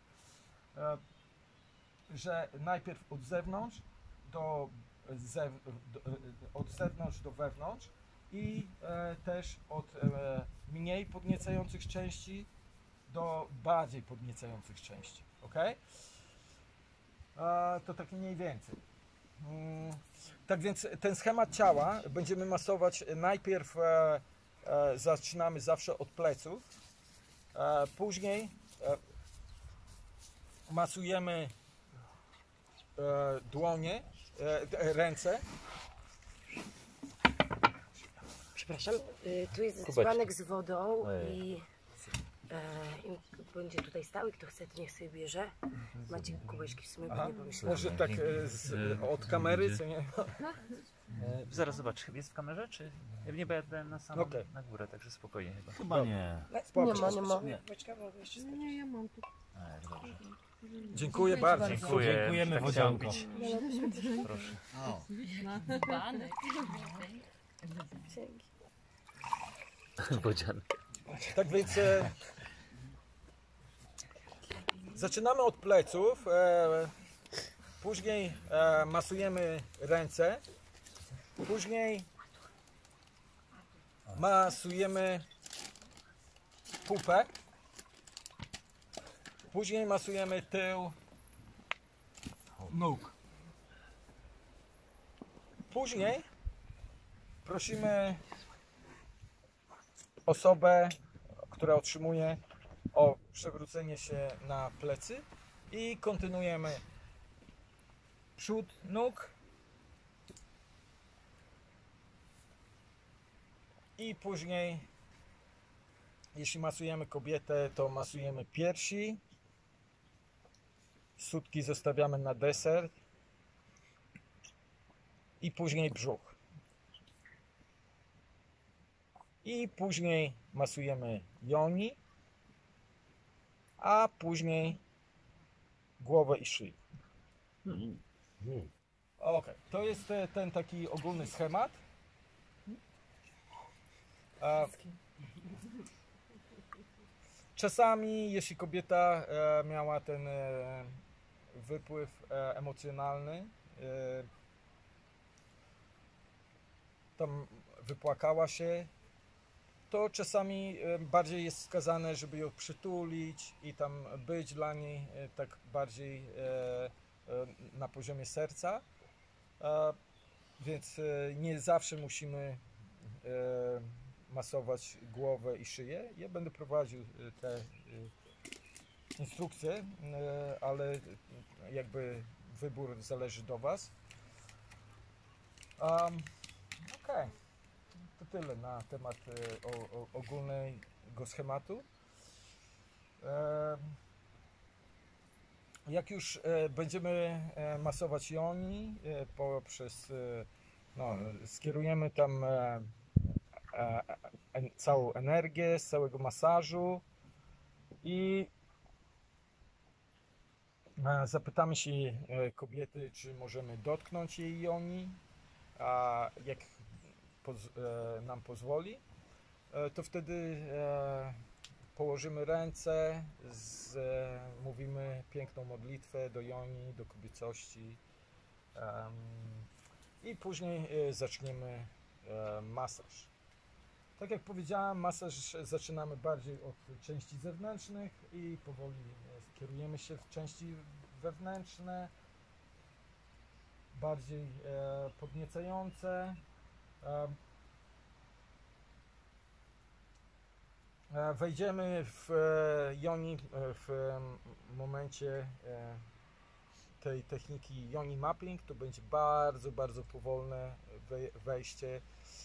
Speaker 5: że najpierw od zewnątrz do, zew, do, od zewnątrz do wewnątrz i też od mniej podniecających części do bardziej podniecających części, ok? To tak mniej więcej. Tak więc ten schemat ciała będziemy masować najpierw, e, e, zaczynamy zawsze od pleców, e, później e, masujemy e, dłonie, e, ręce.
Speaker 9: Przepraszam, y, tu jest
Speaker 1: Kubeczki.
Speaker 9: dzbanek z wodą
Speaker 1: Ojej.
Speaker 9: i, e, i będzie tutaj stały, kto chce, to niech sobie bierze. Macie kubeczki w sumie, bo
Speaker 5: Aha,
Speaker 9: nie pomyślałam.
Speaker 5: może tak e, z, od kamery, co nie?
Speaker 4: E, zaraz zobacz, jest w kamerze, czy? Nie, bo ja dałem na samą,
Speaker 5: Okej.
Speaker 4: na górę, także spokojnie chyba.
Speaker 8: Chyba nie.
Speaker 5: Spoko.
Speaker 3: Nie ma, nie ma.
Speaker 8: Nie.
Speaker 9: Poczekaj, mogę jeszcze skoczyć.
Speaker 3: Nie, ja mam tu.
Speaker 4: E, dobrze.
Speaker 5: Dziękuję bardzo.
Speaker 4: Dziękuję.
Speaker 8: Dziękujemy,
Speaker 4: Tak
Speaker 8: Wodzianko.
Speaker 4: chciałem być. Proszę.
Speaker 8: O.
Speaker 1: Bodzian.
Speaker 5: Tak więc e, zaczynamy od pleców, e, później e, masujemy ręce, później masujemy pupę, później masujemy tył nóg. Później prosimy osobę, która otrzymuje, o przewrócenie się na plecy i kontynuujemy przód nóg i później, jeśli masujemy kobietę, to masujemy piersi, sutki zostawiamy na deser i później brzuch. I później masujemy joni, a później głowę i szyję. Ok, to jest ten taki ogólny schemat. Czasami, jeśli kobieta miała ten wypływ emocjonalny, tam wypłakała się, to czasami bardziej jest wskazane, żeby ją przytulić i tam być dla niej tak bardziej na poziomie serca. Więc nie zawsze musimy masować głowę i szyję. Ja będę prowadził te instrukcje, ale jakby wybór zależy do Was. Um, ok, to tyle na temat o, o, ogólnego schematu. Jak już będziemy masować joni poprzez, no, skierujemy tam całą energię z całego masażu i zapytamy się kobiety, czy możemy dotknąć jej joni, a jak poz nam pozwoli, to wtedy położymy ręce, z, mówimy piękną modlitwę do joni, do kobiecości um, i później zaczniemy masaż. Tak jak powiedziałem, masaż zaczynamy bardziej od części zewnętrznych i powoli skierujemy się w części wewnętrzne, bardziej podniecające. Wejdziemy w joni w momencie tej techniki joni mapping. To będzie bardzo, bardzo powolne wejście.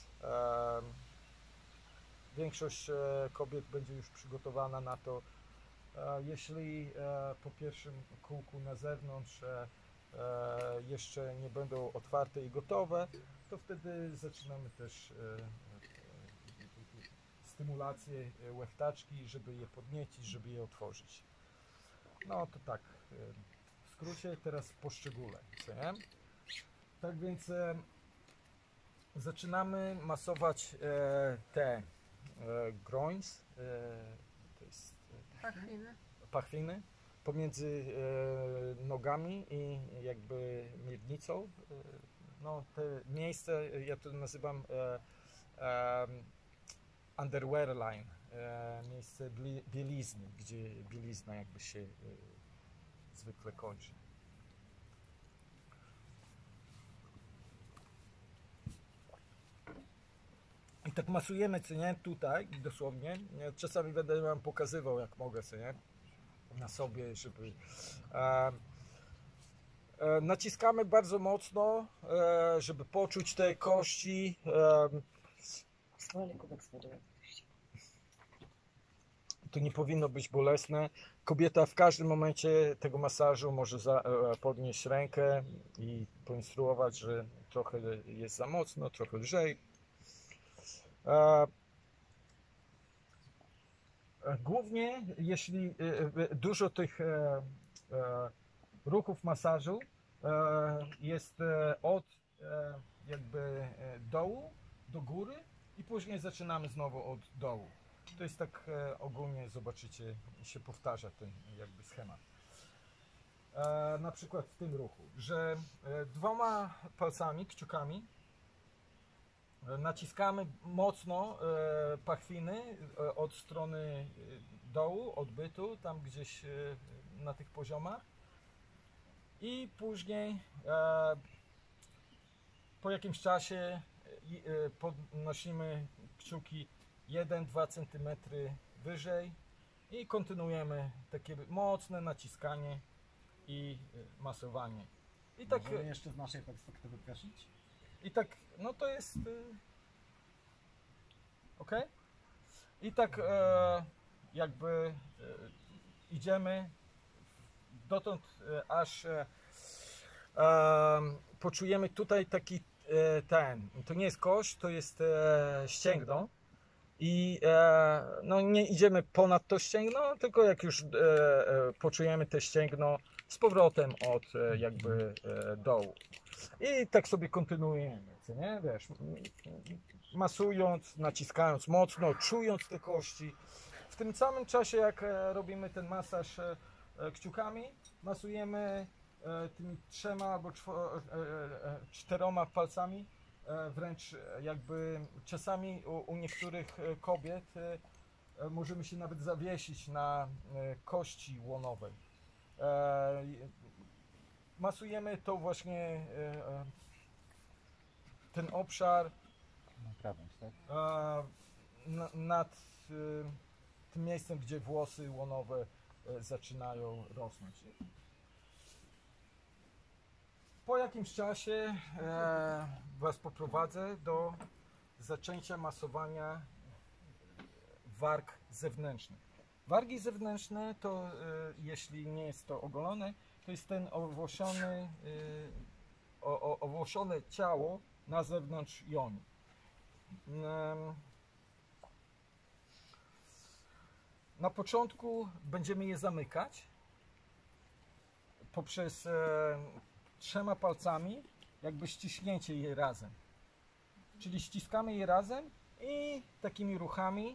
Speaker 5: Większość kobiet będzie już przygotowana na to. Jeśli po pierwszym kółku na zewnątrz jeszcze nie będą otwarte i gotowe, to wtedy zaczynamy też stymulację łechtaczki, żeby je podniecić, żeby je otworzyć. No to tak, w skrócie, teraz poszczególne. Tak więc e, zaczynamy masować e, te e, groins, e, to jest
Speaker 3: Pachwiny.
Speaker 5: pachwiny pomiędzy e, nogami i jakby miednicą. E, no te miejsce, ja to nazywam e, e, underwear line, e, miejsce bielizny, gdzie bielizna jakby się e, zwykle kończy. I tak masujemy, co nie, tutaj dosłownie. Czasami będę wam pokazywał, jak mogę, co nie, na sobie, żeby... E, e, naciskamy bardzo mocno, e, żeby poczuć te kości. E, To nie powinno być bolesne. Kobieta w każdym momencie tego masażu może za, podnieść rękę i poinstruować, że trochę jest za mocno, trochę lżej. E, głównie jeśli e, dużo tych e, e, ruchów masażu e, jest e, od e, jakby e, dołu do góry i później zaczynamy znowu od dołu. To jest tak e, ogólnie, zobaczycie, się powtarza ten jakby schemat. E, na przykład w tym ruchu, że e, dwoma palcami, kciukami e, naciskamy mocno e, pachwiny e, od strony e, dołu, odbytu, tam gdzieś e, na tych poziomach i później e, po jakimś czasie e, podnosimy kciuki jeden do dwóch centymetrów wyżej i kontynuujemy takie mocne naciskanie i masowanie. I tak
Speaker 2: możemy jeszcze z naszej perspektywy prosić?
Speaker 5: I tak, no to jest ok? I tak e, jakby e, idziemy dotąd, e, aż e, e, poczujemy tutaj taki e, ten, to nie jest kość, to jest e, ścięgno i e, no, nie idziemy ponad to ścięgno, tylko jak już e, e, poczujemy te ścięgno z powrotem od e, jakby e, dołu. I tak sobie kontynuujemy, co nie? Wiesz, masując, naciskając mocno, czując te kości. W tym samym czasie, jak e, robimy ten masaż e, e, kciukami, masujemy e, tymi trzema albo czwo, e, e, czteroma palcami, e, wręcz jakby czasami u, u niektórych e, kobiet e, e, możemy się nawet zawiesić na e, kości łonowej. E, masujemy to właśnie e, e, ten obszar
Speaker 1: Krawędź, tak?
Speaker 5: e, na, nad e, tym miejscem, gdzie włosy łonowe e, zaczynają rosnąć. Po jakimś czasie e, Was poprowadzę do zaczęcia masowania warg zewnętrznych. Wargi zewnętrzne to, e, jeśli nie jest to ogolone, to jest ten owłosiony, e, o, o, owłosione ciało na zewnątrz joni. E, Na początku będziemy je zamykać poprzez e, trzema palcami, jakby ściśnięcie je razem. Czyli ściskamy je razem i takimi ruchami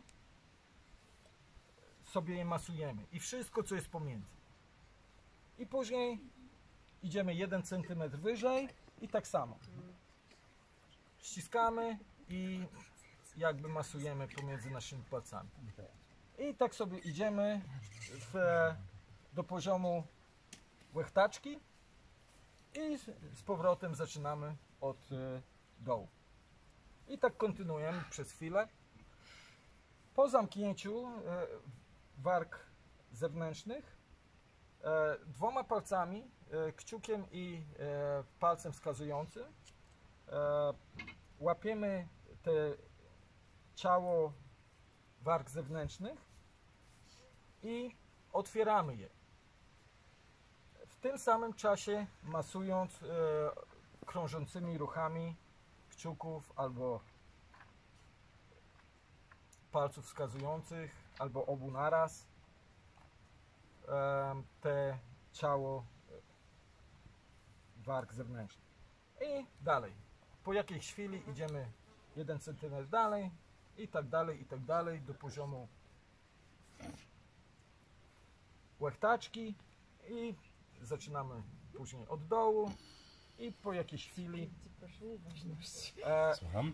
Speaker 5: sobie je masujemy. I wszystko, co jest pomiędzy. I później idziemy jeden centymetr wyżej i tak samo. Ściskamy i jakby masujemy pomiędzy naszymi palcami. I tak sobie idziemy w, do poziomu łechtaczki i z, z powrotem zaczynamy od y, dołu. I tak kontynuujemy przez chwilę. Po zamknięciu y, warg zewnętrznych y, dwoma palcami, y, kciukiem i y, palcem wskazującym y, łapiemy te ciało warg zewnętrznych i otwieramy je. W tym samym czasie masując e, krążącymi ruchami kciuków albo palców wskazujących, albo obu naraz e, te ciało warg zewnętrznych. I dalej. Po jakiejś chwili idziemy jeden centymetr dalej i tak dalej, i tak dalej do poziomu łechtaczki i zaczynamy później od dołu i po jakiejś chwili e,
Speaker 8: Słucham?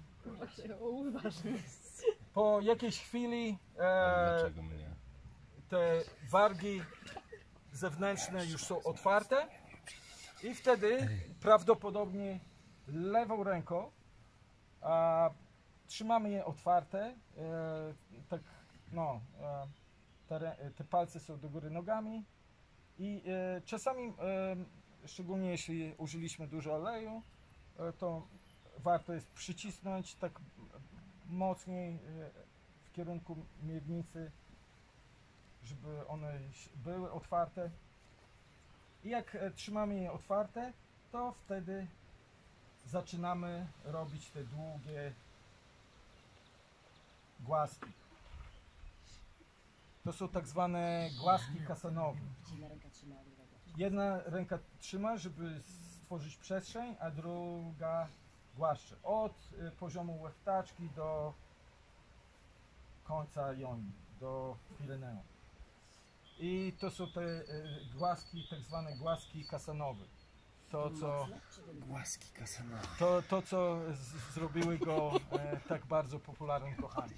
Speaker 5: po jakiejś chwili
Speaker 8: Ale
Speaker 5: e,
Speaker 8: dlaczego mnie?
Speaker 5: te wargi zewnętrzne już są otwarte i wtedy prawdopodobnie lewą ręką a, trzymamy je otwarte, e, tak no, e, te, te palce są do góry nogami i e, czasami, e, szczególnie jeśli użyliśmy dużo oleju, e, to warto jest przycisnąć tak mocniej e, w kierunku miednicy, żeby one były otwarte. I jak e, trzymamy je otwarte, to wtedy zaczynamy robić te długie głaski. To są tak zwane głaski kasanowe. Jedna ręka trzyma, żeby stworzyć przestrzeń, a druga głaszcze. Od poziomu łechtaczki do końca joni, do Pireneum. I to są te głaski, tak zwane głaski kasanowe. To, co,
Speaker 8: Głaski kasanowe.
Speaker 5: to, to, co z, zrobiły go e, tak bardzo popularnym kochaniem.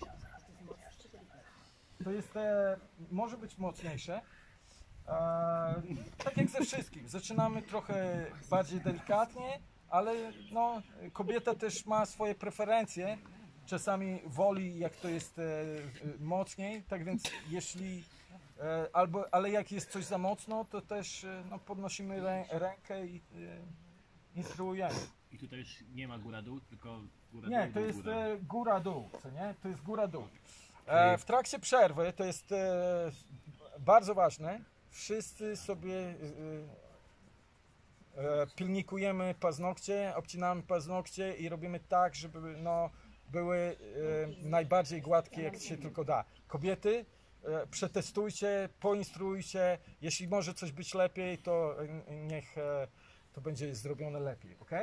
Speaker 5: To jest, e, może być mocniejsze. E, tak jak ze wszystkim. Zaczynamy trochę bardziej delikatnie, ale no, kobieta też ma swoje preferencje. Czasami woli, jak to jest e, mocniej. Tak więc jeśli E, albo, ale jak jest coś za mocno, to też e, no, podnosimy rę, rękę i e, instruujemy.
Speaker 2: I tutaj już nie ma góra-dół, tylko góra-dół.
Speaker 5: Nie, to jest
Speaker 2: góra.
Speaker 5: e, góra-dół, co nie? To jest góra-dół. E, w trakcie przerwy, to jest e, bardzo ważne, wszyscy sobie e, e, pilnikujemy paznokcie, obcinamy paznokcie i robimy tak, żeby no, były e, najbardziej gładkie jak się tylko da. Kobiety, e, przetestujcie, poinstruujcie, jeśli może coś być lepiej, to e, niech e, to będzie zrobione lepiej, ok?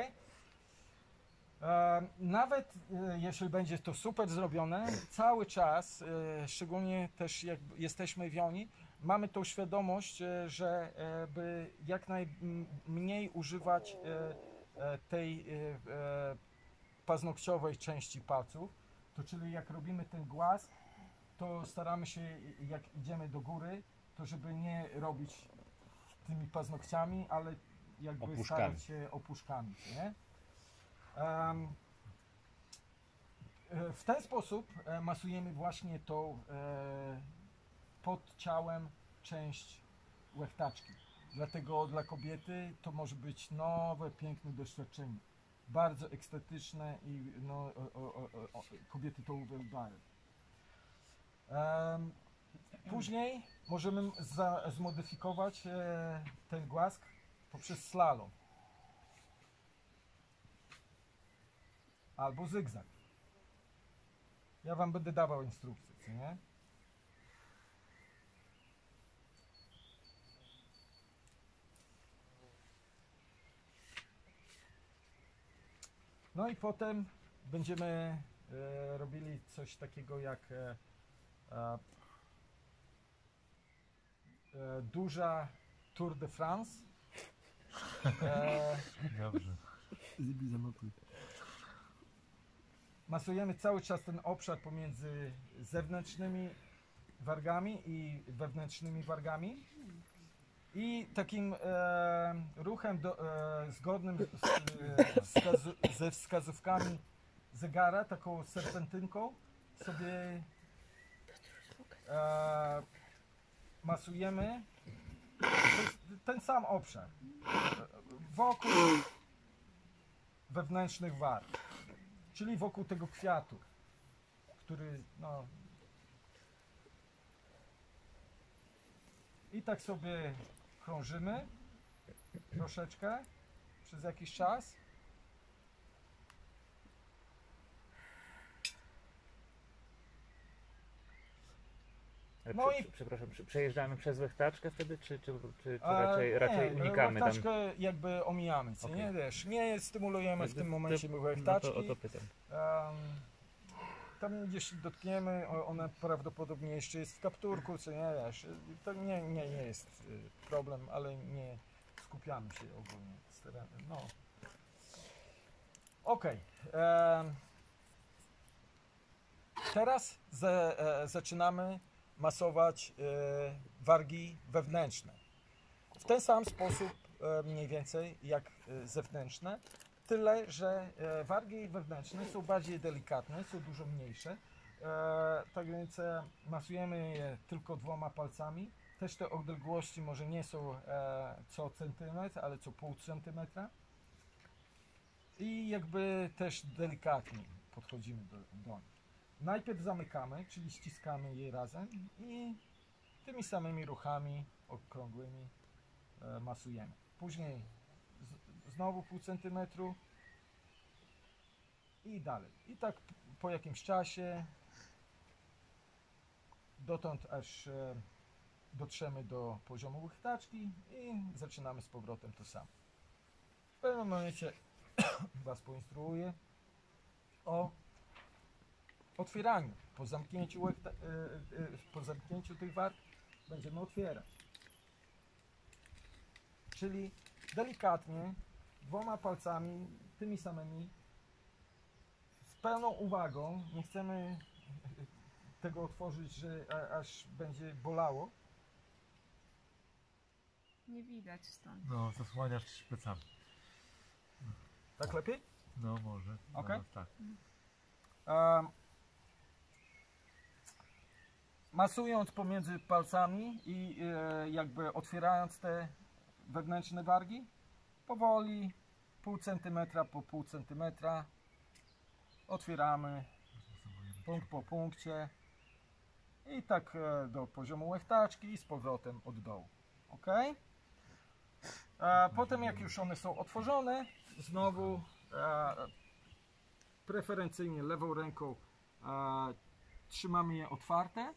Speaker 5: Nawet jeśli będzie to super zrobione, cały czas, szczególnie też jak jesteśmy w Jonii, mamy tą świadomość, że by jak najmniej używać tej paznokciowej części palców, to czyli jak robimy ten głaz, to staramy się, jak idziemy do góry, to żeby nie robić tymi paznokciami, ale jakby
Speaker 1: Opuszkami.
Speaker 5: starać się opuszkami, nie? Um, w ten sposób masujemy właśnie tą e, pod ciałem część łechtaczki. Dlatego dla kobiety to może być nowe, piękne doświadczenie. Bardzo estetyczne i no, o, o, o, o, kobiety to uwielbiają. Um, później możemy za, zmodyfikować e, ten głask poprzez slalom. Albo zygzak. Ja wam będę dawał instrukcje, co nie? No i potem będziemy e, robili coś takiego jak e, e, e, duża Tour de France. E,
Speaker 1: Dobrze.
Speaker 5: Masujemy cały czas ten obszar pomiędzy zewnętrznymi wargami i wewnętrznymi wargami. I takim e, ruchem do, e, zgodnym z, e, wskazu, ze wskazówkami zegara, taką serpentynką sobie e, masujemy ten sam obszar wokół wewnętrznych warg. Czyli wokół tego kwiatu, który no... I tak sobie krążymy troszeczkę przez jakiś czas.
Speaker 4: Ale
Speaker 5: No
Speaker 4: prze,
Speaker 5: i-
Speaker 4: Przepraszam, prze- przejeżdżamy przez łechtaczkę wtedy, czy, czy, czy, czy
Speaker 5: A,
Speaker 4: raczej, raczej
Speaker 5: nie,
Speaker 4: unikamy tam?
Speaker 5: łechtaczkę jakby omijamy, co
Speaker 4: Okej.
Speaker 5: nie wiesz, nie stymulujemy w tym momencie
Speaker 4: No
Speaker 5: łechtaczki.
Speaker 4: to o to pytam.
Speaker 5: Um, tam jeśli dotkniemy, o- ona prawdopodobnie jeszcze jest w kapturku, co nie wiesz, to nie, nie, nie jest y, problem, ale nie skupiamy się ogólnie. Staramy, no. Okej. em, Teraz za, e, zaczynamy masować e, wargi wewnętrzne. W ten sam sposób e, mniej więcej jak e, zewnętrzne, tyle że e, wargi wewnętrzne są bardziej delikatne, są dużo mniejsze. E, tak więc e, masujemy je tylko dwoma palcami. Też te odległości może nie są e, co centymetr, ale co pół centymetra. I jakby też delikatnie podchodzimy do, do nich. Najpierw zamykamy, czyli ściskamy je razem i tymi samymi ruchami okrągłymi e, masujemy. Później z, znowu pół centymetru i dalej. I tak p- po jakimś czasie dotąd aż e, dotrzemy do poziomu łechtaczki i zaczynamy z powrotem to samo. W pewnym momencie Was poinstruuję o otwieraniu. Po zamknięciu, łechta, y, y, po zamknięciu tych warg będziemy otwierać. Czyli delikatnie, dwoma palcami, tymi samymi, z pełną uwagą. Nie chcemy tego otworzyć, że a, aż będzie bolało.
Speaker 10: Nie widać stąd.
Speaker 1: No, zasłaniasz szprycami.
Speaker 5: Tak lepiej?
Speaker 1: No może.
Speaker 5: Okej.
Speaker 1: No, tak.
Speaker 5: Um, masując pomiędzy palcami i e, jakby otwierając te wewnętrzne wargi, powoli, pół centymetra po pół centymetra, otwieramy punkt po punkcie i tak e, do poziomu łechtaczki i z powrotem od dołu. ok? E, potem jak już one są otworzone, znowu e, preferencyjnie lewą ręką e, trzymamy je otwarte.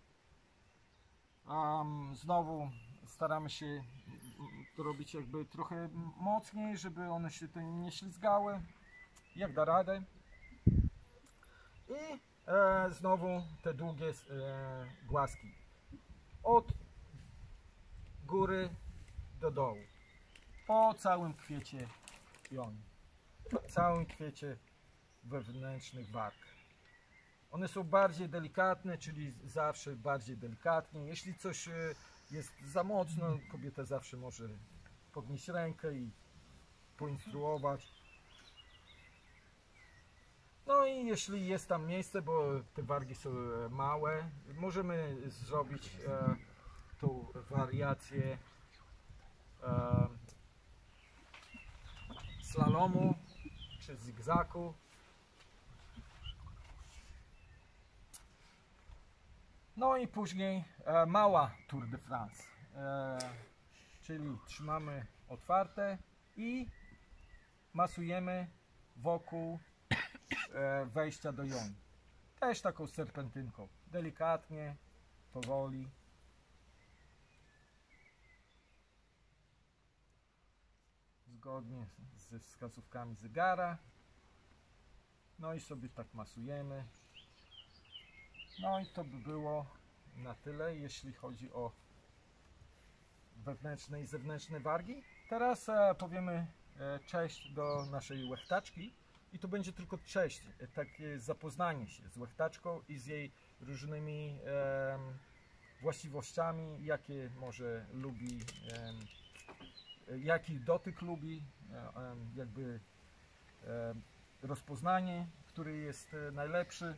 Speaker 5: Um, znowu staramy się to robić jakby trochę mocniej, żeby one się tutaj nie ślizgały, jak da radę. I e, znowu te długie e, głaski od góry do dołu po całym kwiecie joni, po całym kwiecie wewnętrznych warg. One są bardziej delikatne, czyli zawsze bardziej delikatnie. Jeśli coś jest za mocno, kobieta zawsze może podnieść rękę i poinstruować. No i jeśli jest tam miejsce, bo te wargi są małe, możemy zrobić e, tą wariację e, slalomu czy zigzagu. No i później e, mała Tour de France, e, czyli trzymamy otwarte i masujemy wokół e, wejścia do joni. Też taką serpentynką, delikatnie, powoli. Zgodnie ze wskazówkami zegara. No i sobie tak masujemy. No i to by było na tyle, jeśli chodzi o wewnętrzne i zewnętrzne wargi. Teraz e, powiemy e, cześć do naszej łechtaczki i to będzie tylko cześć, e, takie zapoznanie się z łechtaczką i z jej różnymi e, właściwościami, jakie może lubi, e, jaki dotyk lubi, e, e, jakby e, rozpoznanie, który jest e, najlepszy.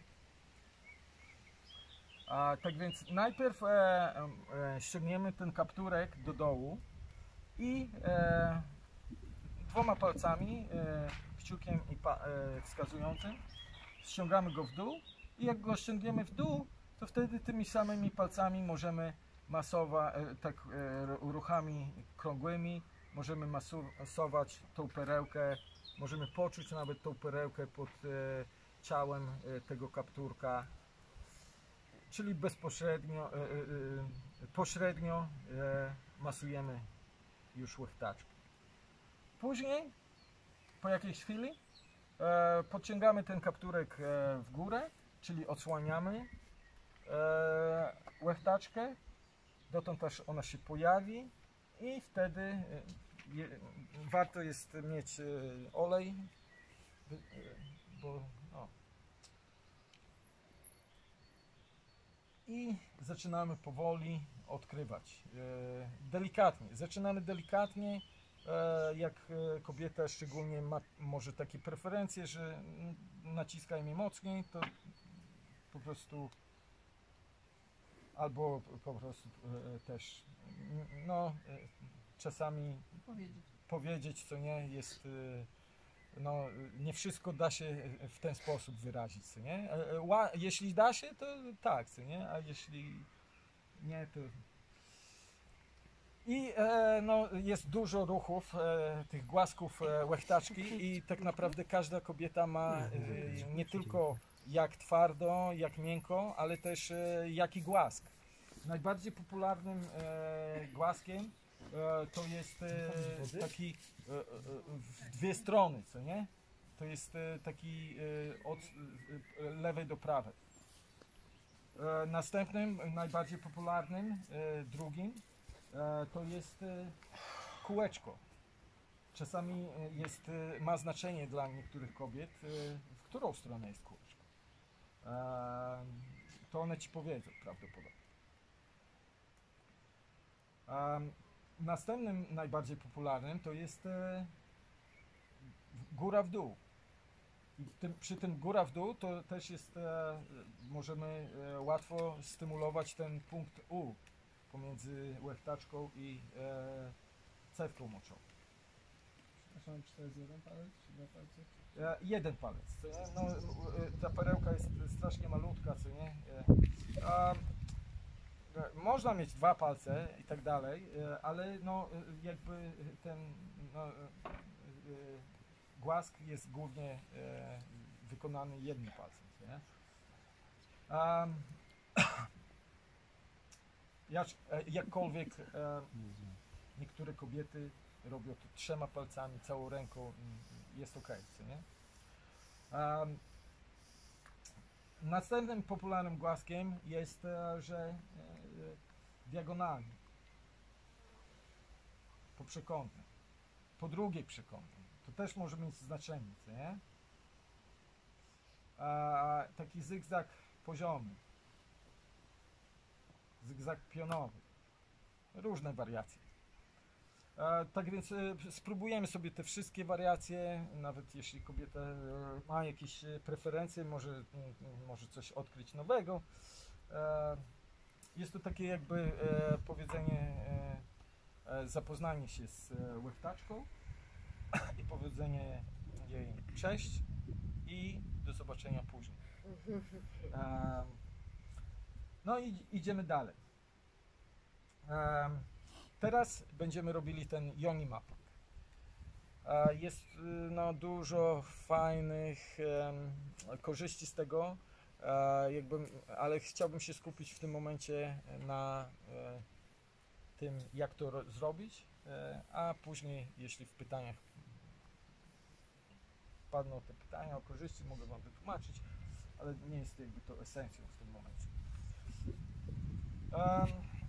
Speaker 5: A, tak więc najpierw e, e, ściągniemy ten kapturek do dołu i e, dwoma palcami, e, kciukiem i pa, e, wskazującym, ściągamy go w dół i jak go ściągniemy w dół, to wtedy tymi samymi palcami możemy masować, e, tak e, ruchami krągłymi, możemy masować tą perełkę, możemy poczuć nawet tą perełkę pod e, ciałem e, tego kapturka. Czyli bezpośrednio, e, e, pośrednio e, masujemy już łechtaczkę. Później, po jakiejś chwili, e, podciągamy ten kapturek e, w górę, czyli odsłaniamy e, łechtaczkę, dotąd aż ona się pojawi i wtedy e, je, warto jest mieć e, olej, e, bo no, i zaczynamy powoli odkrywać. E, delikatnie. Zaczynamy delikatnie. E, jak kobieta szczególnie ma może takie preferencje, że naciskajmy mocniej, to po prostu albo po prostu e, też no czasami
Speaker 3: powiedzieć,
Speaker 5: powiedzieć co nie jest e, no, nie wszystko da się w ten sposób wyrazić, co nie? Jeśli da się, to tak, co nie? A jeśli nie, to... I e, no, jest dużo ruchów, e, tych głasków e, łechtaczki i tak naprawdę każda kobieta ma e, nie tylko jak twardo, jak miękko, ale też e, jaki głask. Najbardziej popularnym e, głaskiem e, to jest e, taki w dwie strony, co nie? To jest taki od lewej do prawej. Następnym, najbardziej popularnym, drugim, to jest kółeczko. Czasami jest, ma znaczenie dla niektórych kobiet, w którą stronę jest kółeczko. To one ci powiedzą prawdopodobnie. Następnym najbardziej popularnym to jest e, góra w dół. I tym, przy tym góra w dół to też jest, e, możemy e, łatwo stymulować ten punkt U pomiędzy łechtaczką i e, cewką moczową.
Speaker 11: Przepraszam, czy to jest jeden palec, czy dwa palce?
Speaker 5: E, jeden palec, co nie? No, e, ta perełka jest strasznie malutka, co nie? E, a, można mieć dwa palce i tak dalej, ale no jakby ten no, głask jest głównie wykonany jednym palcem. Nie? Um, jakkolwiek niektóre kobiety robią to trzema palcami, całą ręką, jest ok. Nie? Um, następnym popularnym głaskiem jest, że diagonalny, po przekątnym, po drugiej przekątnej. To też może mieć znaczenie, nie? A, taki zygzak poziomy, zygzak pionowy, różne wariacje. A, tak więc e, spróbujemy sobie te wszystkie wariacje, nawet jeśli kobieta e, ma jakieś preferencje, może, m, może coś odkryć nowego. E, jest to takie jakby e, powiedzenie, e, e, zapoznanie się z e, łechtaczką i powiedzenie jej cześć i do zobaczenia później. Um, no i idziemy dalej. Um, teraz będziemy robili ten yoni mapping. Uh, jest no, dużo fajnych um, korzyści z tego, uh, jakbym, ale chciałbym się skupić w tym momencie na uh, tym, jak to zrobić, uh, a później, jeśli w pytaniach padną te pytania o korzyści, mogę wam wytłumaczyć, ale nie jest jakby to esencją w tym momencie. Um,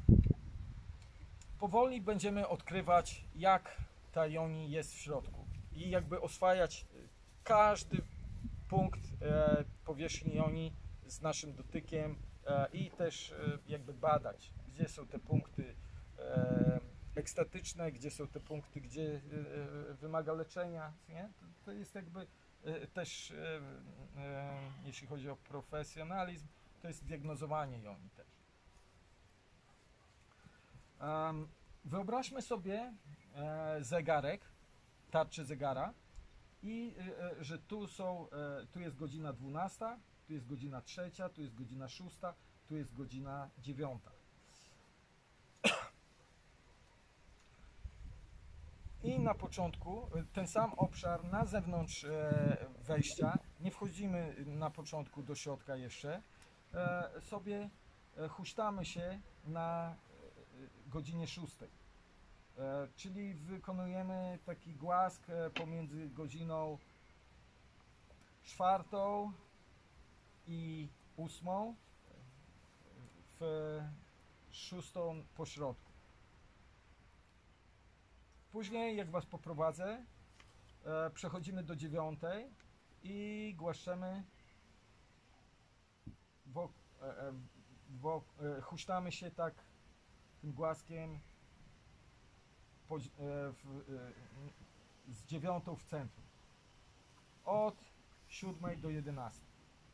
Speaker 5: powoli będziemy odkrywać, jak ta yoni jest w środku i jakby oswajać każdy punkt e, powierzchni yoni z naszym dotykiem e, i też e, jakby badać, gdzie są te punkty e, ekstatyczne, gdzie są te punkty, gdzie e, wymaga leczenia, nie? To, to jest jakby e, też, e, e, jeśli chodzi o profesjonalizm, to jest diagnozowanie yoni też. Um, wyobraźmy sobie e, zegarek, tarczę zegara i e, że tu są, e, tu jest godzina dwunasta, tu jest godzina trzecia, tu jest godzina szósta, tu jest godzina dziewiąta. I na początku ten sam obszar na zewnątrz e, wejścia, nie wchodzimy na początku do środka jeszcze, e, sobie e, huśtamy się na e, godzinie szóstej. E, czyli wykonujemy taki głask e, pomiędzy godziną czwartą i ósmą, w szóstą po środku. Później, jak was poprowadzę, e, przechodzimy do dziewiątej i głaszczemy, wok, e, wok, e, huśtamy się tak tym głaskiem po, e, w, e, z dziewiątą w centrum. Od siódmej do jedenastej.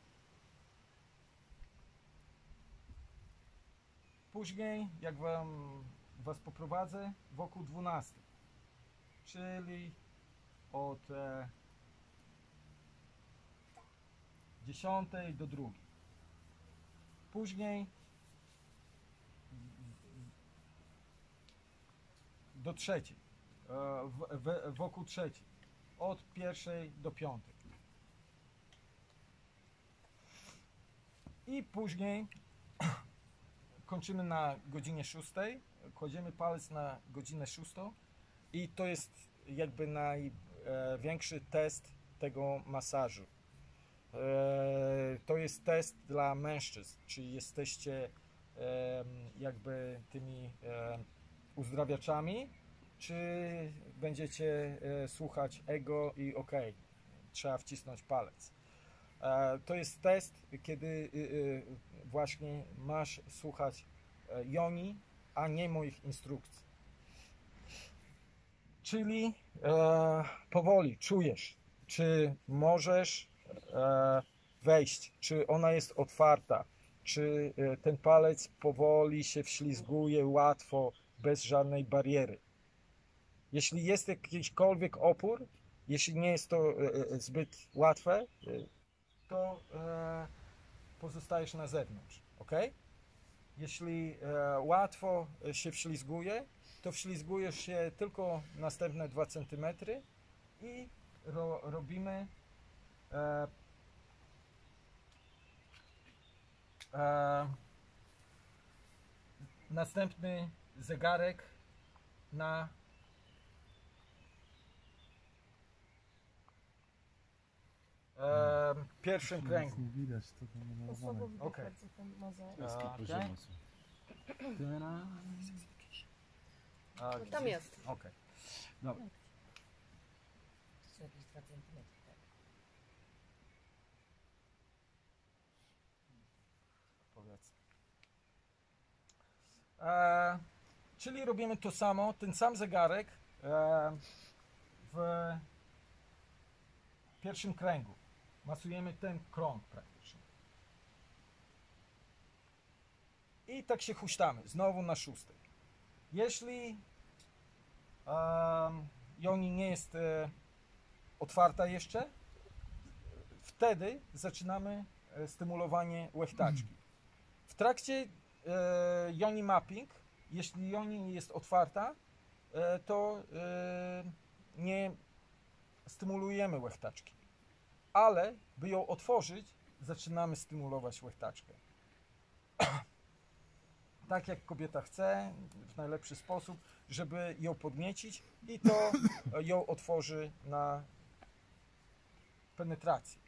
Speaker 5: Później, jak wam, was poprowadzę, wokół dwunastej. Czyli od e, dziesiątej do drugiej. Później do trzeciej, e, w, w, wokół trzeciej. Od pierwszej do piątej. I później kończymy na godzinie szóstej. Kładziemy palec na godzinę szóstą. I to jest jakby największy test tego masażu. To jest test dla mężczyzn, czy jesteście jakby tymi uzdrawiaczami, czy będziecie słuchać ego i ok, trzeba wcisnąć palec. To jest test, kiedy właśnie masz słuchać yoni, a nie moich instrukcji. Czyli e, powoli czujesz, czy możesz e, wejść, czy ona jest otwarta, czy e, ten palec powoli się wślizguje łatwo, bez żadnej bariery. Jeśli jest jakikolwiek opór, jeśli nie jest to e, zbyt łatwe, e, to e, pozostajesz na zewnątrz, ok? Jeśli e, łatwo się wślizguje, to wślizgujesz się tylko następne dwa centymetry i ro, robimy e, e, następny zegarek na e, pierwszym kręgu.
Speaker 7: Nie widać, co tam namalowane.
Speaker 5: Okej.
Speaker 9: No, tam jest.
Speaker 5: Okej. Dobra.
Speaker 9: To są jakieś dwa centymetry, tak?
Speaker 5: Powiedzmy. E, czyli robimy to samo, ten sam zegarek e, w pierwszym kręgu. Masujemy ten krąg praktycznie. I tak się huśtamy, znowu na szóstej. Jeśli um, joni nie jest e, otwarta jeszcze, wtedy zaczynamy e, stymulowanie łechtaczki. W trakcie e, joni mapping, jeśli joni jest otwarta, e, to e, nie stymulujemy łechtaczki. Ale by ją otworzyć, zaczynamy stymulować łechtaczkę. Tak jak kobieta chce, w najlepszy sposób, żeby ją podniecić i to ją otworzy na penetrację.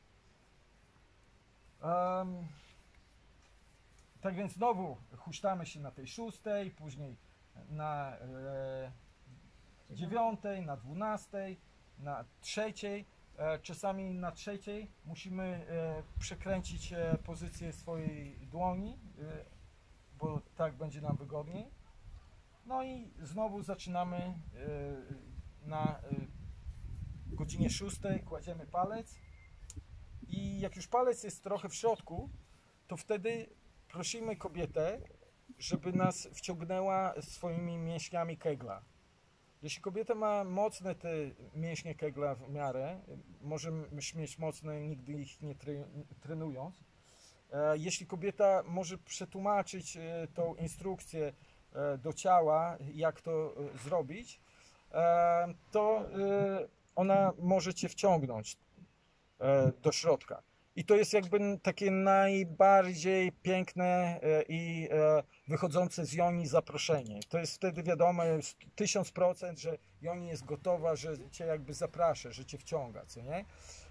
Speaker 5: Um, tak więc znowu huśtamy się na tej szóstej, później na e, dziewiątej, na dwunastej, na trzeciej. E, czasami na trzeciej musimy e, przekręcić e, pozycję swojej dłoni, e, bo tak będzie nam wygodniej. No i znowu zaczynamy e, na e, godzinie szóstej, kładziemy palec i jak już palec jest trochę w środku, to wtedy prosimy kobietę, żeby nas wciągnęła swoimi mięśniami kegla. Jeśli kobieta ma mocne te mięśnie kegla w miarę, możemy mieć mocne, nigdy ich nie trenując. Jeśli kobieta może przetłumaczyć tą instrukcję do ciała, jak to zrobić, to ona może cię wciągnąć do środka. I to jest jakby takie najbardziej piękne i wychodzące z joni zaproszenie. To jest wtedy wiadomo, tysiąc procent, że joni jest gotowa, że cię jakby zaprasza, że cię wciąga, co nie?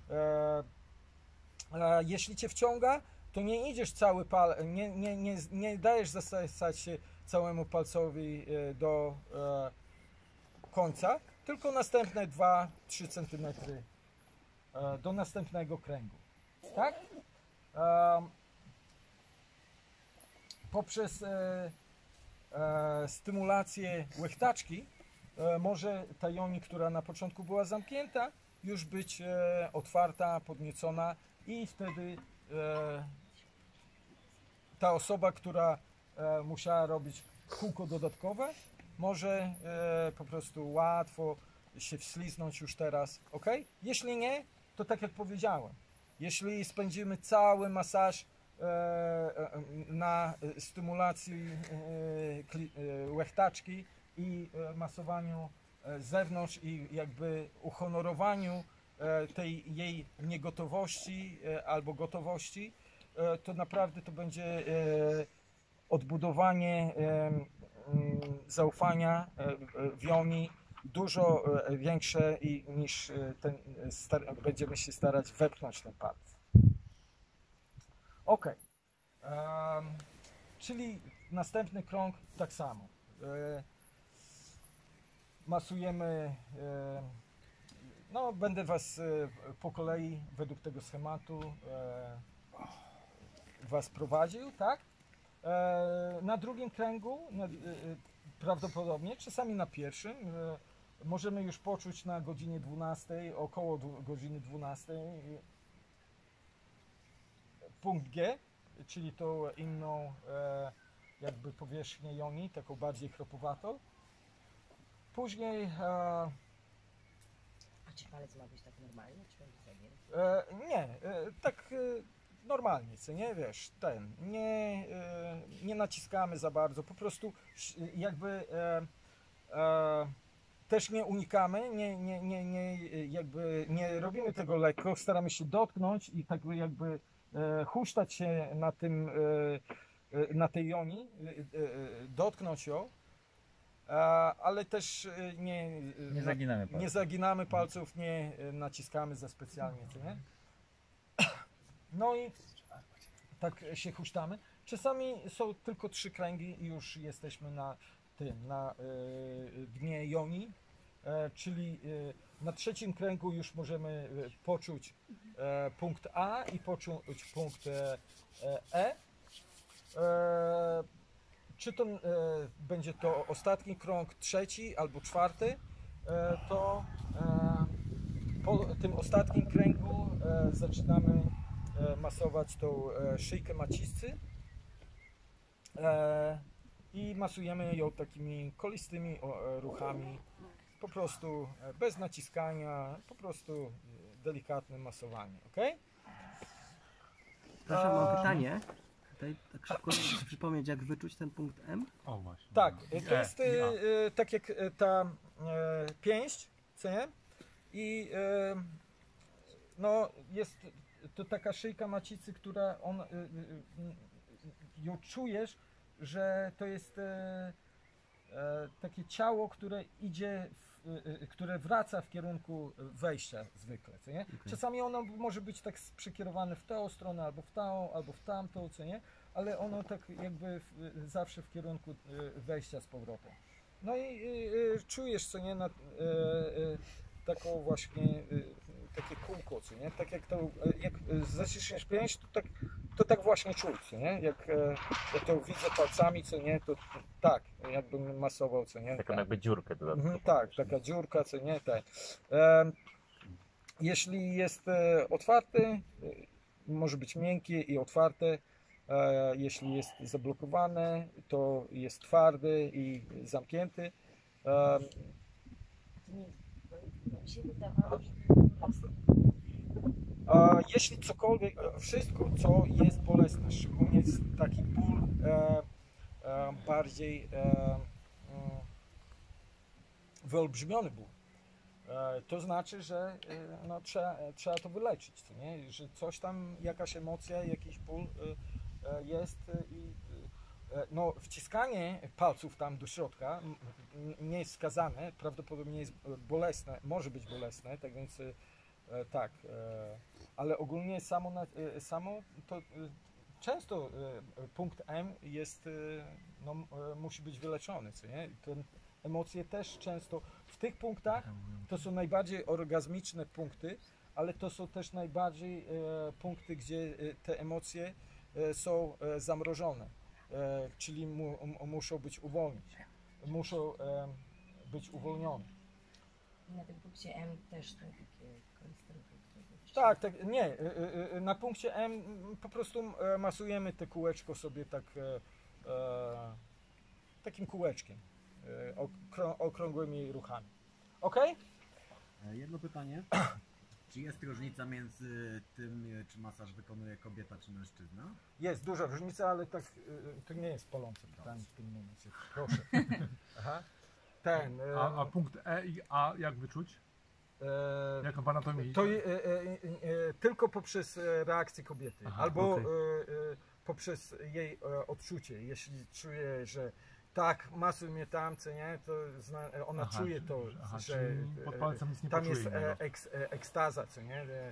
Speaker 5: Jeśli cię wciąga, to nie idziesz cały pal, nie, nie, nie, nie dajesz zasać się całemu palcowi do końca, tylko następne dwa trzy centymetry do następnego kręgu. Tak? Um, poprzez e, e, stymulację łechtaczki e, może ta joni, która na początku była zamknięta, już być e, otwarta, podniecona i wtedy e, ta osoba, która e, musiała robić kółko dodatkowe, może e, po prostu łatwo się wsliznąć już teraz, ok? Jeśli nie, to tak jak powiedziałem, jeśli spędzimy cały masaż e, na stymulacji e, łechtaczki i masowaniu z zewnątrz i jakby uhonorowaniu e, tej jej niegotowości e, albo gotowości, e, to naprawdę to będzie e, odbudowanie e, zaufania w joni dużo większe i niż ten, star, będziemy się starać wepchnąć ten palec. Ok. Um, czyli następny krąg tak samo. E, masujemy, e, no będę Was e, po kolei według tego schematu e, Was prowadził, tak? E, na drugim kręgu na, e, prawdopodobnie, czasami na pierwszym, e, możemy już poczuć na godzinie dwunastej, około godziny dwunastej punkt G, czyli tą inną e, jakby powierzchnię joni, taką bardziej chropowatą. Później... E,
Speaker 9: A czy palec ma być tak normalnie, czy będzie zagięty?
Speaker 5: e, nie, e, tak e, normalnie, co nie, wiesz, ten, nie, e, nie naciskamy za bardzo, po prostu jakby e, e, też nie unikamy, nie, nie, nie, nie, jakby nie robimy tego lekko, staramy się dotknąć i tak jakby e, huśtać się na tym, e, e, na tej joni, e, e, dotknąć ją, e, ale też e, nie,
Speaker 4: Nie zaginamy palców.
Speaker 5: nie zaginamy palców, nie e, naciskamy za specjalnie, co nie? No i tak się huśtamy. Czasami są tylko trzy kręgi i już jesteśmy na tym, na y, dnie joni, e, czyli y, na trzecim kręgu już możemy y, poczuć e, punkt A i poczuć punkt e, E. E, czy to e, będzie to ostatni krąg, trzeci albo czwarty, e, to e, po tym ostatnim kręgu e, zaczynamy e, masować tą e, szyjkę macisty e, i masujemy ją takimi kolistymi o, e, ruchami, po prostu e, bez naciskania, po prostu e, delikatne masowanie, ok?
Speaker 11: Proszę, mam
Speaker 5: A-
Speaker 11: pytanie. Tutaj tak szybko muszę przypomnieć, jak wyczuć ten punkt M.
Speaker 7: O właśnie.
Speaker 5: Tak, e, to
Speaker 7: E,
Speaker 5: jest
Speaker 7: i
Speaker 5: e,
Speaker 7: A.
Speaker 5: e, tak jak e, ta e, pięść, co nie? I e, no jest to taka szyjka macicy, która on, e, e, e, ją czujesz, że to jest e, e, takie ciało, które idzie, w, e, e, które wraca w kierunku wejścia zwykle, co nie? Czasami ono może być tak przekierowane w tą stronę, albo w tą, albo w tamtą, co nie? Ale ono tak jakby w, zawsze w kierunku e, wejścia z powrotem. No i e, e, czujesz, co nie, na, e, e, taką właśnie, e, takie kółko, co nie? Tak jak to, e, jak zaciśniesz pięść, to tak, to tak właśnie czuć, co nie? Jak e, ja to widzę palcami, co nie, to tak, jakbym masował, co nie?
Speaker 4: Taką
Speaker 5: Tak.
Speaker 4: jakby dziurkę dodatkową.
Speaker 5: Mhm, tak, taka dziurka, co nie, tak. E, jeśli jest e, otwarty, e, może być miękkie i otwarte. E, jeśli jest zablokowane, to jest twardy i zamknięty. E,
Speaker 9: Mi się wydawało, że
Speaker 5: a jeśli cokolwiek, wszystko co jest bolesne, szczególnie jest taki ból e, e, bardziej e, mm, wyolbrzymiony ból, e, to znaczy, że e, no, trzeba, trzeba to wyleczyć, co nie? Że coś tam, jakaś emocja, jakiś ból e, e, jest e, i e, no, wciskanie palców tam do środka m, m, nie jest wskazane, prawdopodobnie jest bolesne, może być bolesne, tak więc e, tak, e, ale ogólnie samo, na, e, samo to e, często e, punkt M jest, e, no, e, musi być wyleczony, co nie? Te emocje też często w tych punktach to są najbardziej orgazmiczne punkty, ale to są też najbardziej e, punkty, gdzie e, te emocje e, są e, zamrożone, e, czyli mu, m, muszą być uwolnić, muszą e, być uwolnione.
Speaker 9: na tym punkcie M też te takie kolistery.
Speaker 5: Tak, tak, nie, e, e, na punkcie M m, po prostu e, masujemy te kółeczko sobie tak e, e, takim kółeczkiem, e, okrą, okrągłymi ruchami. Ok?
Speaker 12: Jedno pytanie. Czy jest różnica między tym, czy masaż wykonuje kobieta, czy mężczyzna?
Speaker 5: Jest duża różnica, ale tak, e, to nie jest palące pytanie w tym momencie. Proszę. Aha. Ten, e,
Speaker 7: A, a punkt E i A jak wyczuć?
Speaker 5: e,
Speaker 7: Jak w anatomii?
Speaker 5: To je, e, e, e, tylko poprzez e, reakcję kobiety,
Speaker 7: Aha,
Speaker 5: albo
Speaker 7: okej.
Speaker 5: e, e, poprzez jej e, odczucie. Jeśli czuje, że tak, masuj mnie tam, co nie, to zna, ona
Speaker 7: Aha,
Speaker 5: czuje to,
Speaker 7: aha,
Speaker 5: że
Speaker 7: czyli pod palcem nic nie
Speaker 5: tam
Speaker 7: poczuje
Speaker 5: jest
Speaker 7: innego.
Speaker 5: e, eks, e, ekstaza, co nie. E,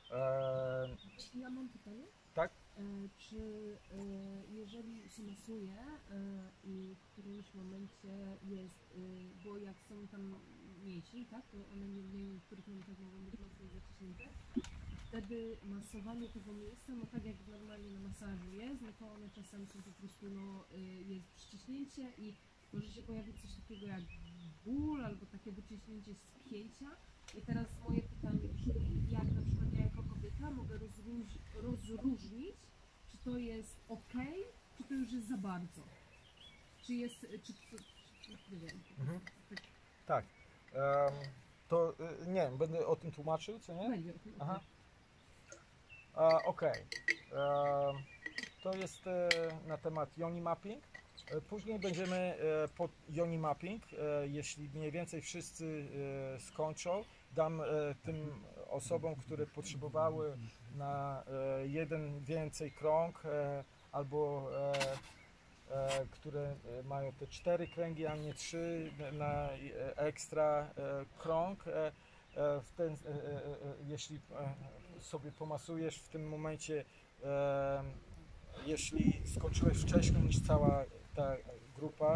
Speaker 5: e,
Speaker 3: Ja mam pytanie.
Speaker 5: tak?
Speaker 3: E, czy e, jeżeli się masuje e, i w którymś momencie jest, e, bo jak są tam mięśni, tak, to one nie, nie w których momentach mogą być mocno zaciśnięte, wtedy masowanie tego miejsca, no tak jak normalnie na masażu jest, no to one czasem są po prostu, no e, jest przyciśnięcie i może się pojawić coś takiego jak ból albo takie wyciśnięcie z pięcia. I teraz moje pytanie brzmi, jak na przykład ja jako kobieta mogę rozróż, rozróżnić, czy to jest ok, czy to już jest za bardzo? Czy jest, czy to, czy, nie wiem.
Speaker 5: Mhm. Tak. Em, to e, nie wiem, będę o tym tłumaczył, co nie?
Speaker 3: Będzie o tym.
Speaker 5: Aha. A, Okej. To jest na temat yoni mapping. Później będziemy pod yoni mapping, jeśli mniej więcej wszyscy skończą, dam tym osobom, które potrzebowały na jeden więcej krąg albo które mają te cztery kręgi, a nie trzy na ekstra krąg. W ten, jeśli sobie pomasujesz w tym momencie, jeśli skończyłeś wcześniej niż cała ta grupa,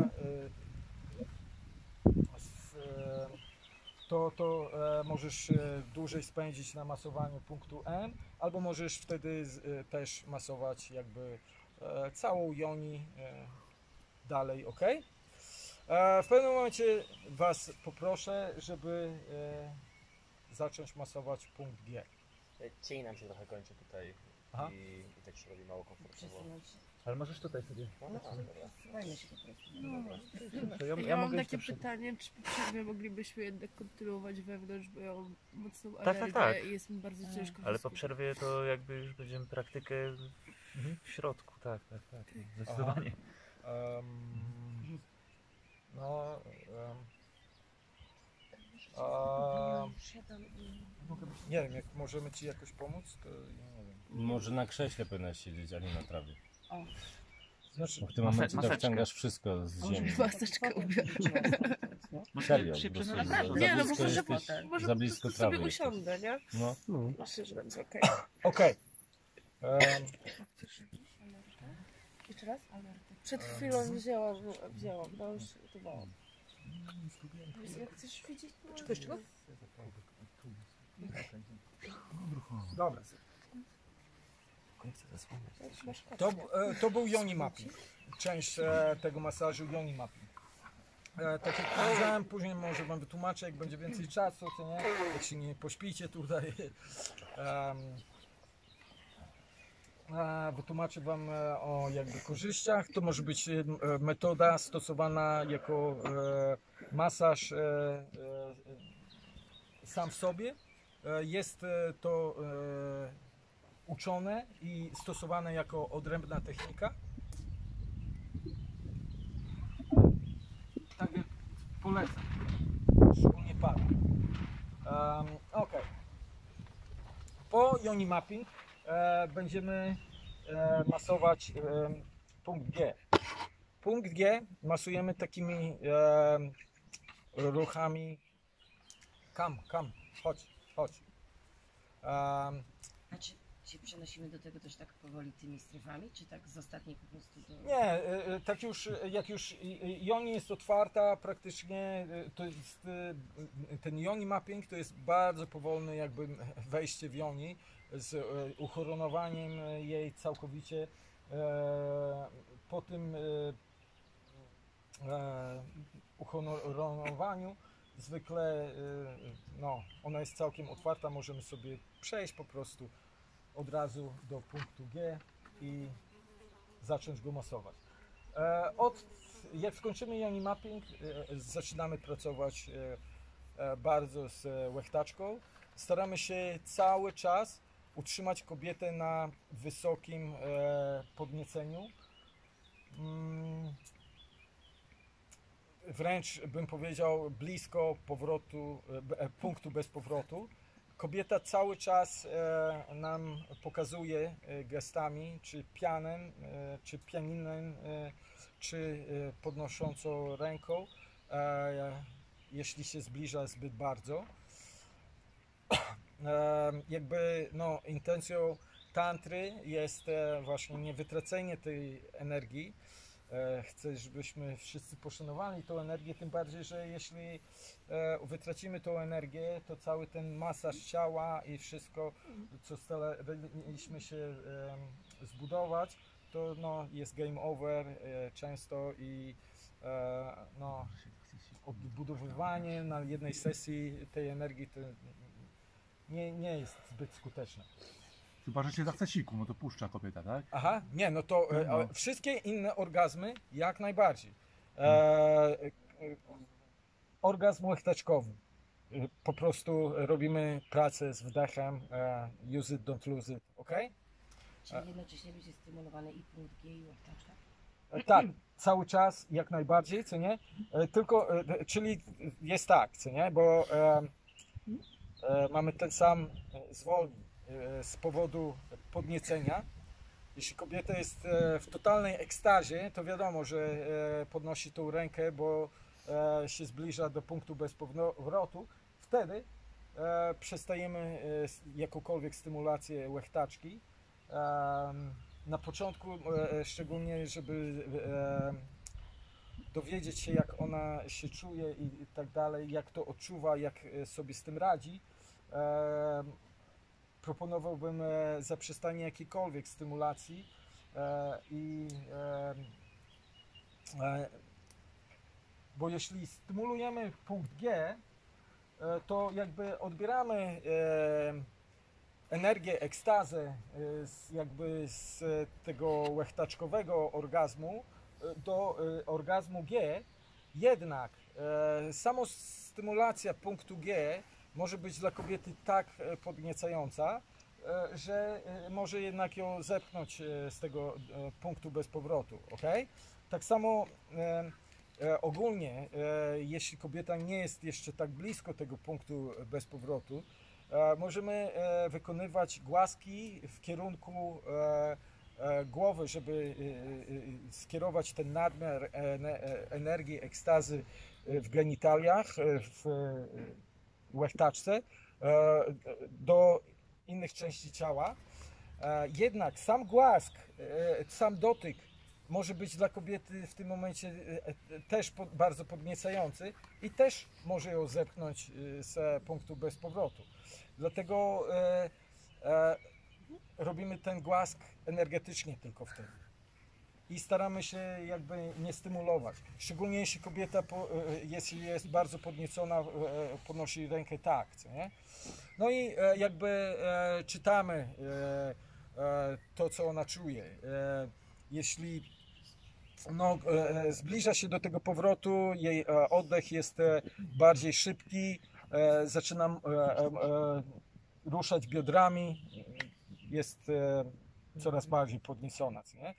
Speaker 5: to, to możesz dłużej spędzić na masowaniu punktu N, albo możesz wtedy też masować jakby całą yoni dalej, ok? W pewnym momencie Was poproszę, żeby zacząć masować punkt G.
Speaker 1: Cień nam się trochę kończy tutaj i, i tak się robi mało komfortowo.
Speaker 4: Ale możesz tutaj sobie.
Speaker 1: No, no, dobra.
Speaker 9: Słuchajmy się po prostu.
Speaker 10: No.
Speaker 4: To ja,
Speaker 10: Ja,
Speaker 4: ja
Speaker 10: mam
Speaker 4: mogę
Speaker 10: takie
Speaker 4: jeszcze
Speaker 10: pytanie, czy po przerwie moglibyśmy jednak kontynuować wewnątrz, bo ja mam mocną
Speaker 4: Tak,
Speaker 10: alergię
Speaker 4: tak, tak.
Speaker 10: i jest mi bardzo ciężko.
Speaker 4: Ale po
Speaker 10: wszystko.
Speaker 4: przerwie to jakby już będziemy praktykę w, w środku, tak, tak, tak. Zdecydowanie.
Speaker 5: Um, no. Um, a, nie wiem, jak możemy Ci jakoś pomóc, to ja nie wiem.
Speaker 1: Może na krześle powinnaś siedzieć, a nie na trawie.
Speaker 9: O.
Speaker 5: Znaczy,
Speaker 1: Bo w tym momencie tak wciągasz wszystko z ziemi.
Speaker 10: Maseczkę ubiorę.
Speaker 1: Serio, po prostu za, za
Speaker 10: Nie, no
Speaker 1: blisko
Speaker 10: może,
Speaker 1: jesteś,
Speaker 10: może
Speaker 1: za blisko
Speaker 10: po prostu sobie
Speaker 1: trawy jesteś.
Speaker 10: usiądę, nie?
Speaker 1: No.
Speaker 10: Myślę, że będzie okej.
Speaker 5: Okej. Um,
Speaker 10: Jeszcze raz? Przed chwilą wzięłam, wzięłam, no już gotowałam. Jak chcesz widzieć, to czego, czego?
Speaker 5: Dobra. To, to był yoni mapping. Część tego masażu yoni mapping. Tak jak powiedziałem, później może Wam wytłumaczę, jak będzie więcej czasu, to nie? Jak się nie pośpicie tutaj. Um, wytłumaczę Wam o jakby korzyściach. To może być metoda stosowana jako masaż sam w sobie. Jest to uczone i stosowane jako odrębna technika. Tak jak polecam, szczególnie Panu. Um, ok. Po yoni mapping e, będziemy e, masować e, punkt G. Punkt G masujemy takimi e, ruchami. Kam, kam, chodź, chodź. Um,
Speaker 9: Znaczy się przenosimy do tego też tak powoli tymi strefami, czy tak z ostatniej po prostu do...
Speaker 5: Nie, tak już, jak już yoni jest otwarta, praktycznie to jest, ten yoni mapping to jest bardzo powolne jakby wejście w yoni z uchoronowaniem jej całkowicie. Po tym uhonorowaniu zwykle no, ona jest całkiem otwarta, możemy sobie przejść po prostu od razu do punktu G i zacząć go masować. Od, jak skończymy yoni mapping, zaczynamy pracować bardzo z łechtaczką. Staramy się cały czas utrzymać kobietę na wysokim podnieceniu. Wręcz bym powiedział blisko powrotu, punktu bez powrotu. Kobieta cały czas e, nam pokazuje e, gestami, czy pianem, e, czy pianinem, e, czy e, podnoszącą ręką, e, jeśli się zbliża zbyt bardzo. E, jakby no, intencją tantry jest e, właśnie nie wytracenie tej energii. E, chcę, żebyśmy wszyscy poszanowali tą energię, tym bardziej, że jeśli e, wytracimy tą energię, to cały ten masaż ciała i wszystko, co staraliśmy się e, zbudować, to no, jest game over e, często i e, no, odbudowywanie na jednej sesji tej energii to nie, nie jest zbyt skuteczne.
Speaker 7: Chyba, że się zachce siku, no to puszcza kobieta, tak?
Speaker 5: Aha, nie, no to e,
Speaker 7: No.
Speaker 5: wszystkie inne orgazmy jak najbardziej. E, e, orgazm łechtaczkowy. E, Po prostu robimy pracę z wdechem. E, use it, don't lose it, ok?
Speaker 9: Czyli jednocześnie będzie stymulowany i punkt G, i łechtaczka?
Speaker 5: E, Tak, cały czas, jak najbardziej, co nie? E, Tylko, e, czyli jest tak, co nie? Bo e, e, mamy ten sam zwolni e, z powodu podniecenia. Jeśli kobieta jest e, w totalnej ekstazie, to wiadomo, że e, podnosi tą rękę, bo e, się zbliża do punktu bez powrotu. Wtedy e, przestajemy e, s- jakąkolwiek stymulację łechtaczki. Em, Na początku, e, szczególnie, żeby e, dowiedzieć się, jak ona się czuje i, i tak dalej, jak to odczuwa, jak e, sobie z tym radzi, e, proponowałbym e, zaprzestanie jakiejkolwiek stymulacji e, i e, e, bo jeśli stymulujemy punkt G, e, to jakby odbieramy e, energię, ekstazę e, z, jakby z tego łechtaczkowego orgazmu e, do e, orgazmu G, jednak e, samo stymulacja punktu G może być dla kobiety tak e, podniecająca, e, że e, może jednak ją zepchnąć e, z tego e, punktu bez powrotu, ok? Tak samo e, e, ogólnie, e, jeśli kobieta nie jest jeszcze tak blisko tego punktu bez powrotu, e, możemy e, wykonywać głaski w kierunku e, e, głowy, żeby e, e, skierować ten nadmiar e, e, energii, ekstazy e, w genitaliach, e, w e, łechtaczce e, do innych części ciała. E, Jednak sam głask, e, sam dotyk może być dla kobiety w tym momencie e, e, też po- bardzo podniecający i też może ją zepchnąć e, z punktu bez powrotu. Dlatego e, e, robimy ten głask energetycznie tylko wtedy. I staramy się jakby nie stymulować. Szczególnie jeśli kobieta, po, e, jeśli jest bardzo podniecona, e, podnosi rękę tak, co nie? No i e, jakby e, czytamy e, e, to, co ona czuje. E, Jeśli no, e, zbliża się do tego powrotu, jej e, oddech jest e, bardziej szybki, e, zaczynam e, e, e, ruszać biodrami, jest e, coraz bardziej podniecona, co nie?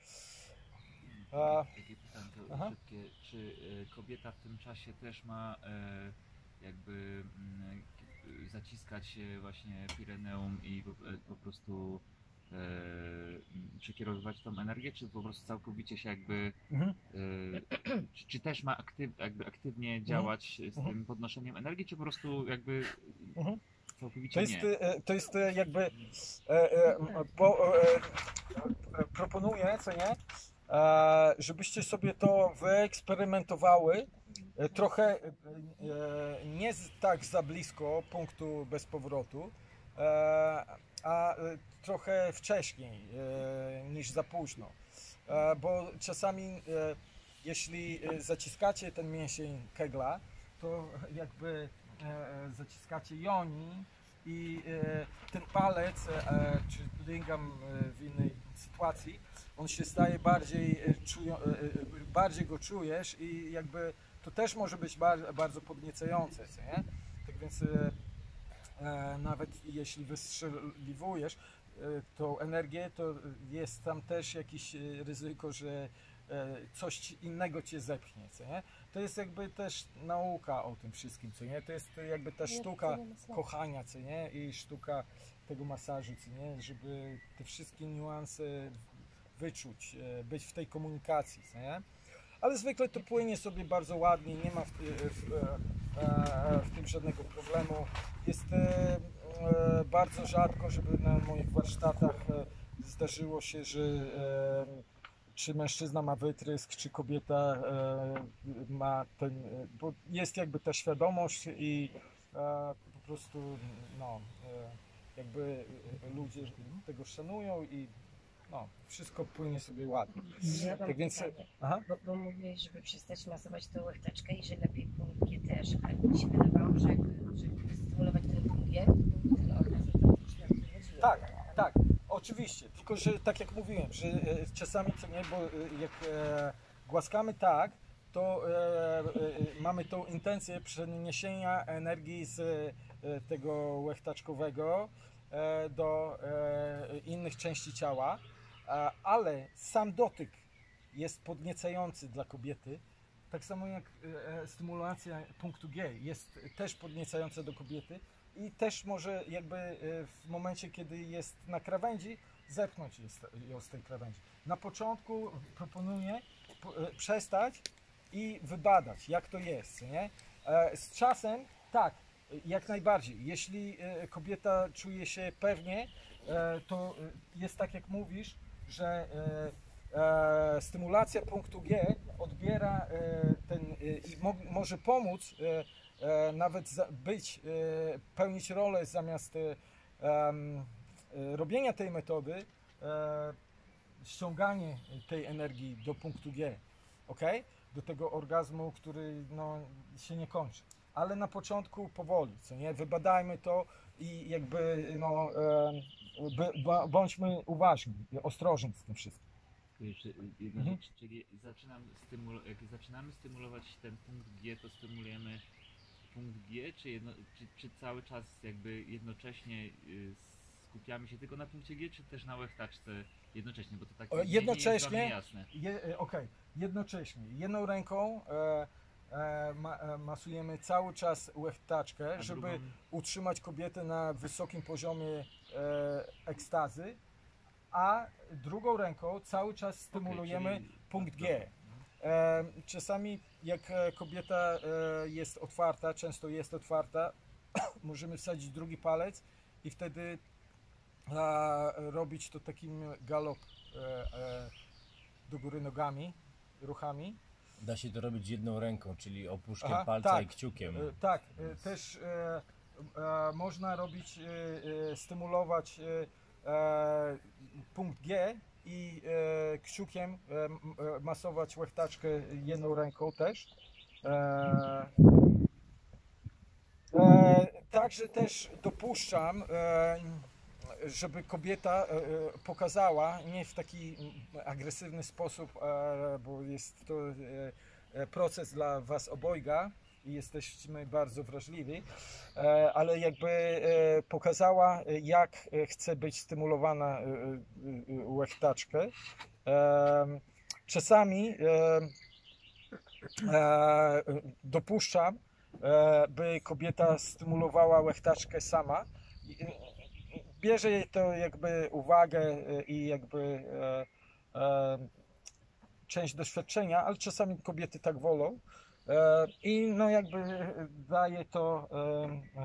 Speaker 5: A,
Speaker 4: Takie pytanko
Speaker 5: aha.
Speaker 4: szybkie. Czy e, kobieta w tym czasie też ma e, jakby mm, k- zaciskać się właśnie Pireneum i po, e, po prostu e, m, przekierowywać tą energię, czy po prostu całkowicie się jakby
Speaker 5: Mhm.
Speaker 4: e, czy, czy też ma aktyw, jakby aktywnie działać z
Speaker 5: Mhm.
Speaker 4: tym podnoszeniem energii, czy po prostu jakby
Speaker 5: Mhm.
Speaker 4: całkowicie
Speaker 5: To jest,
Speaker 4: nie?
Speaker 5: e, to jest e, jakby e, e, po, e, e, proponuję, co nie, e, żebyście sobie to wyeksperymentowały e, trochę e, e, nie z, tak za blisko punktu bez powrotu, e, a e, trochę wcześniej e, niż za późno. E, bo czasami e, jeśli e, zaciskacie ten mięsień kegla, to jakby e, zaciskacie joni i e, ten palec, e, czy lingam e, w innej sytuacji, on się staje bardziej, e, czują, e, e, bardziej go czujesz i jakby to też może być bar, bardzo podniecające, co nie? Tak więc e, e, nawet jeśli wystrzeliwujesz e, tą energię, to jest tam też jakieś e, ryzyko, że e, coś innego cię zepchnie, co nie? To jest jakby też nauka o tym wszystkim, co nie? To jest jakby ta sztuka kochania, co nie? I sztuka tego masażu, co nie? Żeby te wszystkie niuanse wyczuć, e, być w tej komunikacji, co nie? Ale zwykle to płynie sobie bardzo ładnie, nie ma w, w, e, w tym żadnego problemu. Jest e, e, bardzo rzadko, żeby na moich warsztatach e, zdarzyło się, że e, czy mężczyzna ma wytrysk, czy kobieta e, ma ten, e, bo jest jakby ta świadomość i e, po prostu no, e, jakby ludzie tego szanują i no, wszystko płynie sobie ładnie.
Speaker 9: Ja mam
Speaker 5: Tak więc,
Speaker 9: pytanie,
Speaker 5: aha.
Speaker 9: Bo, bo mówiłeś, żeby przestać masować tą łechtaczkę i że lepiej punkt G też, ale mi się wydawało, że jak, że jak stymulować ten punkt G, to byłby ten orgazm autentyczny, o który chodziło.
Speaker 5: Tak, tak, oczywiście, tylko że tak jak mówiłem, że e, czasami co nie, bo e, jak e, głaskamy tak, to e, e, mamy tą intencję przeniesienia energii z e, tego łechtaczkowego e, do e, innych części ciała, ale sam dotyk jest podniecający dla kobiety, tak samo jak stymulacja punktu G jest też podniecająca do kobiety i też może jakby w momencie, kiedy jest na krawędzi, zepchnąć ją z tej krawędzi. Na początku proponuję przestać i wybadać, jak to jest, nie? Z czasem, tak, jak najbardziej. Jeśli kobieta czuje się pewnie, to jest tak, jak mówisz, że stymulacja punktu G odbiera ten i mo może pomóc nawet być, pełnić rolę zamiast robienia tej metody, ściąganie tej energii do punktu G, ok? Do tego orgazmu, który no, się nie kończy. Ale na początku powoli, co nie? Wybadajmy to i jakby no, bądźmy uważni, ostrożni z tym wszystkim.
Speaker 4: Jeszcze jedna
Speaker 5: Mhm.
Speaker 4: rzecz, czyli zaczynam stymul- jak zaczynamy stymulować ten punkt G, to stymulujemy punkt G, czy, jedno, czy, czy cały czas jakby jednocześnie y, skupiamy się tylko na punkcie G, czy też na łechtaczce jednocześnie, bo to tak
Speaker 5: O,
Speaker 4: nie- nie
Speaker 5: jednocześnie,
Speaker 4: jest jasne.
Speaker 5: je, okej, jednocześnie, jedną ręką e, e, ma, e, masujemy cały czas łechtaczkę,
Speaker 4: A
Speaker 5: żeby
Speaker 4: drugą?
Speaker 5: utrzymać kobietę na wysokim poziomie e, ekstazy, a drugą ręką cały czas stymulujemy
Speaker 4: czyli-
Speaker 5: punkt
Speaker 4: dobra.
Speaker 5: G. E, czasami jak e, kobieta e, jest otwarta, często jest otwarta, możemy wsadzić drugi palec i wtedy a, robić to takim galop e, e, do góry nogami, ruchami.
Speaker 13: Da się to robić jedną ręką, czyli opuszkiem
Speaker 5: Aha,
Speaker 13: palca
Speaker 5: tak.
Speaker 13: i kciukiem.
Speaker 5: E, tak, e, też e, e, można robić, e, e, stymulować e, e, punkt G i e, kciukiem e, m- e, masować łechtaczkę jedną ręką też. E, e, także też dopuszczam, e, żeby kobieta e, pokazała, nie w taki agresywny sposób, e, bo jest to e, proces dla was obojga i jesteśmy bardzo wrażliwi, e, ale jakby e, pokazała, jak chce być stymulowana e, e, łechtaczkę. E, czasami e, e, dopuszczam, e, by kobieta stymulowała łechtaczkę sama. Bierze jej to jakby uwagę e, i jakby e, e, część doświadczenia, ale czasami kobiety tak wolą. E, I no jakby daje to e,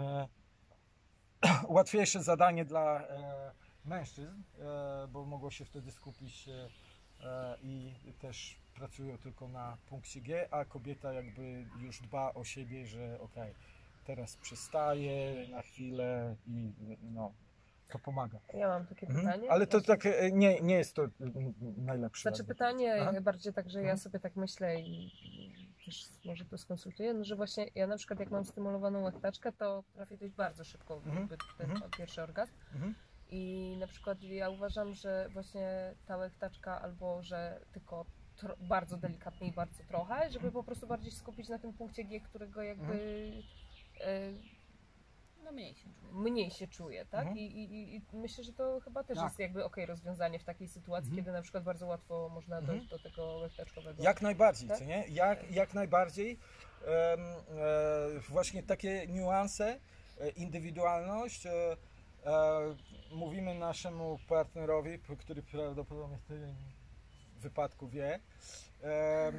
Speaker 5: e, łatwiejsze zadanie dla e, mężczyzn, e, bo mogą się wtedy skupić e, e, i też pracują tylko na punkcie G, a kobieta jakby już dba o siebie, że okej, teraz przestaje na chwilę i no, to pomaga.
Speaker 10: Ja mam takie
Speaker 5: Mhm.
Speaker 10: pytanie.
Speaker 5: Ale to
Speaker 10: Właśnie-
Speaker 5: tak e, nie, nie jest to e, najlepsze.
Speaker 10: Znaczy
Speaker 5: jakby.
Speaker 10: pytanie
Speaker 5: Aha.
Speaker 10: bardziej tak, że ja
Speaker 5: Mhm.
Speaker 10: sobie tak myślę i i też może to skonsultuję, no że właśnie ja na przykład jak mam stymulowaną łechtaczkę, to potrafię dojść bardzo szybko
Speaker 5: Mhm.
Speaker 10: jakby ten
Speaker 5: Mhm.
Speaker 10: pierwszy orgazm.
Speaker 5: Mhm.
Speaker 10: I na przykład ja uważam, że właśnie ta łechtaczka albo że tylko tro- bardzo delikatnie i bardzo trochę, żeby po prostu bardziej skupić na tym punkcie G, którego jakby e,
Speaker 14: No mniej się czuję.
Speaker 10: mniej się czuje, tak?
Speaker 5: Mhm.
Speaker 10: I, i, I myślę, że to chyba też
Speaker 5: Tak.
Speaker 10: jest jakby okej rozwiązanie w takiej sytuacji,
Speaker 5: Mhm.
Speaker 10: kiedy na przykład bardzo łatwo można
Speaker 5: Mhm.
Speaker 10: dojść do tego łechtaczkowego.
Speaker 5: Jak najbardziej,
Speaker 10: tak?
Speaker 5: co nie? Jak, jak najbardziej. Em, e, właśnie takie niuanse, e, indywidualność. E, e, mówimy naszemu partnerowi, p- który prawdopodobnie w tym wypadku wie, em, e,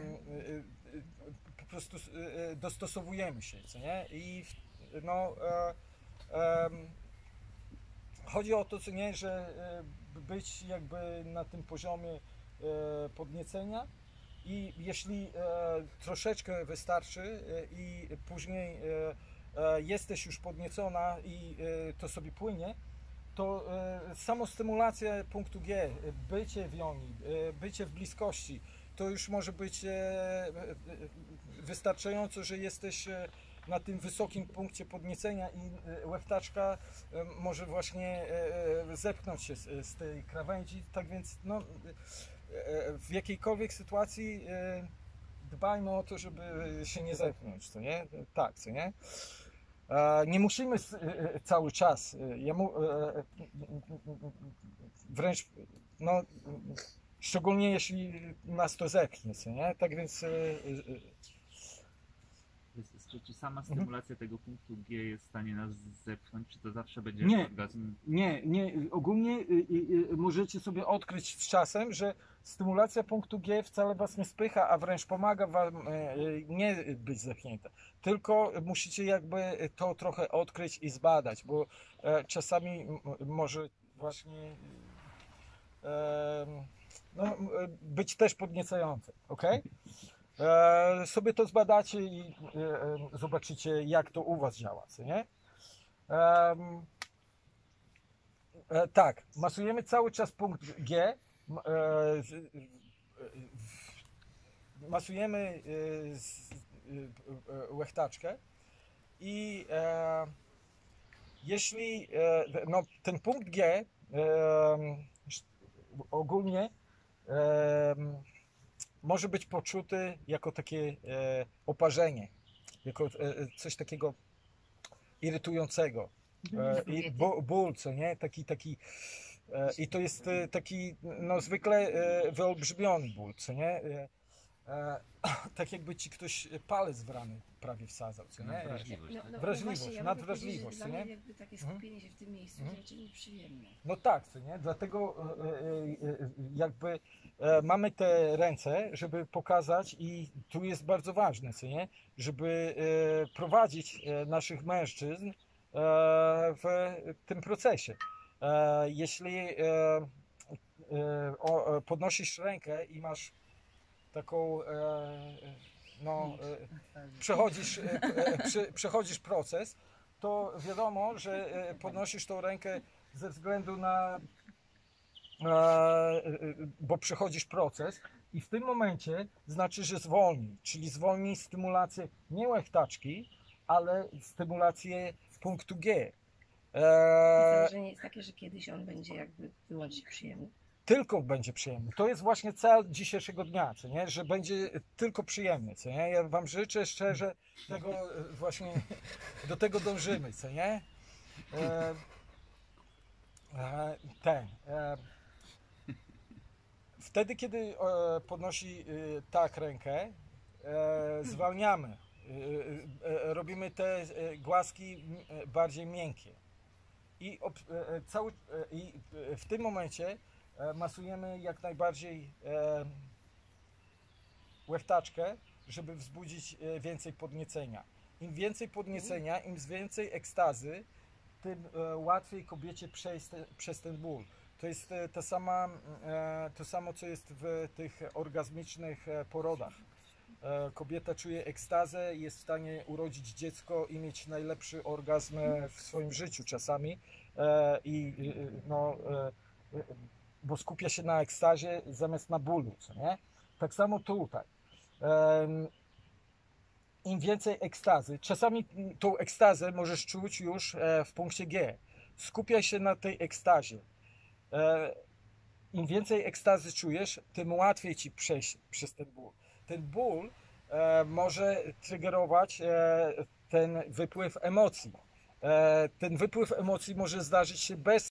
Speaker 5: e, po prostu e, dostosowujemy się, co nie? I w- no, e, em, chodzi o to, co nie, że e, być jakby na tym poziomie e, podniecenia i jeśli e, troszeczkę wystarczy e, i później e, e, jesteś już podniecona i e, to sobie płynie, to e, samostymulacja punktu G, e, bycie w joni, e, bycie w bliskości, to już może być e, e, wystarczająco, że jesteś e, na tym wysokim punkcie podniecenia i e, łechtaczka e, może właśnie e, e, zepchnąć się z, z tej krawędzi. Tak więc no, e, w jakiejkolwiek sytuacji e, dbajmy o to, żeby się nie zepchnąć, co nie? Tak, co nie? E, Nie musimy s- e, e, cały czas. e, Ja mu, e, wręcz, no, szczególnie jeśli nas to zepchnie, co nie? Tak więc...
Speaker 4: Czy, czy sama stymulacja tego punktu G jest w stanie nas zepchnąć, czy to zawsze będzie
Speaker 5: Nie,
Speaker 4: orgazm?
Speaker 5: nie, nie. Ogólnie y, y, y, możecie sobie odkryć z czasem, że stymulacja punktu G wcale was nie spycha, a wręcz pomaga wam y, y, nie być zepchnięte. Tylko musicie jakby to trochę odkryć i zbadać, bo y, czasami m, może właśnie y, no, y, być też podniecające, ok? E, sobie to zbadacie i e, zobaczycie, jak to u was działa, co nie? E, e, tak, masujemy cały czas punkt G, e, z, e, masujemy e, z, e, łechtaczkę i e, jeśli e, no, ten punkt G e, ogólnie e, może być poczuty jako takie e, oparzenie, jako e, coś takiego irytującego. E, i ból, ból, co nie? Taki, taki, e, i to jest e, taki, no zwykle e, wyolbrzymiony ból, co nie? E, e, tak jakby ci ktoś palec w rany prawie wsadzał, co nie?
Speaker 4: Wrażliwość,
Speaker 9: No, no,
Speaker 5: wrażliwość,
Speaker 9: no właśnie, ja
Speaker 5: nadwrażliwość,
Speaker 9: co
Speaker 5: co
Speaker 9: nie?
Speaker 5: nie?
Speaker 9: Jakby takie skupienie się w tym miejscu
Speaker 5: Mhm.
Speaker 9: jest raczej nieprzyjemne.
Speaker 5: No tak, co nie? Dlatego e, e, jakby e, mamy te ręce, żeby pokazać i tu jest bardzo ważne, co nie? Żeby e, prowadzić e, naszych mężczyzn e, w tym procesie. E, jeśli e, e, o, podnosisz rękę i masz taką e, no, e, przechodzisz, e, e, prze, przechodzisz proces, to wiadomo, że e, podnosisz tą rękę ze względu na, e, bo przechodzisz proces i w tym momencie znaczy, że zwolni, czyli zwolni stymulację nie łechtaczki, ale stymulację punktu G. E,
Speaker 9: Założenie jest takie, że kiedyś on będzie jakby wyłącznie przyjemny.
Speaker 5: Tylko będzie przyjemny. To jest właśnie cel dzisiejszego dnia, co nie? Że będzie tylko przyjemny, co nie? Ja wam życzę szczerze tego właśnie, do tego dążymy, co nie? E, e, ten. E, wtedy, kiedy e, podnosi e, tak rękę, e, zwalniamy. E, e, robimy te e, głaski e, bardziej miękkie. I, ob, e, cały, e, i w tym momencie masujemy jak najbardziej e, łechtaczkę, żeby wzbudzić e, więcej podniecenia. Im więcej podniecenia, im więcej ekstazy, tym e, łatwiej kobiecie przejść te, przez ten ból. To jest e, ta sama, e, to samo, co jest w tych orgazmicznych e, porodach. E, kobieta czuje ekstazę, jest w stanie urodzić dziecko i mieć najlepszy orgazm w swoim życiu czasami. E, I no, e, bo skupia się na ekstazie zamiast na bólu, co nie? Tak samo tutaj. Um, Im więcej ekstazy, czasami tą ekstazę możesz czuć już e, w punkcie G. Skupiaj się na tej ekstazie. E, Im więcej ekstazy czujesz, tym łatwiej ci przejść przez ten ból. Ten ból e, może triggerować e, ten wypływ emocji. E, ten wypływ emocji może zdarzyć się bez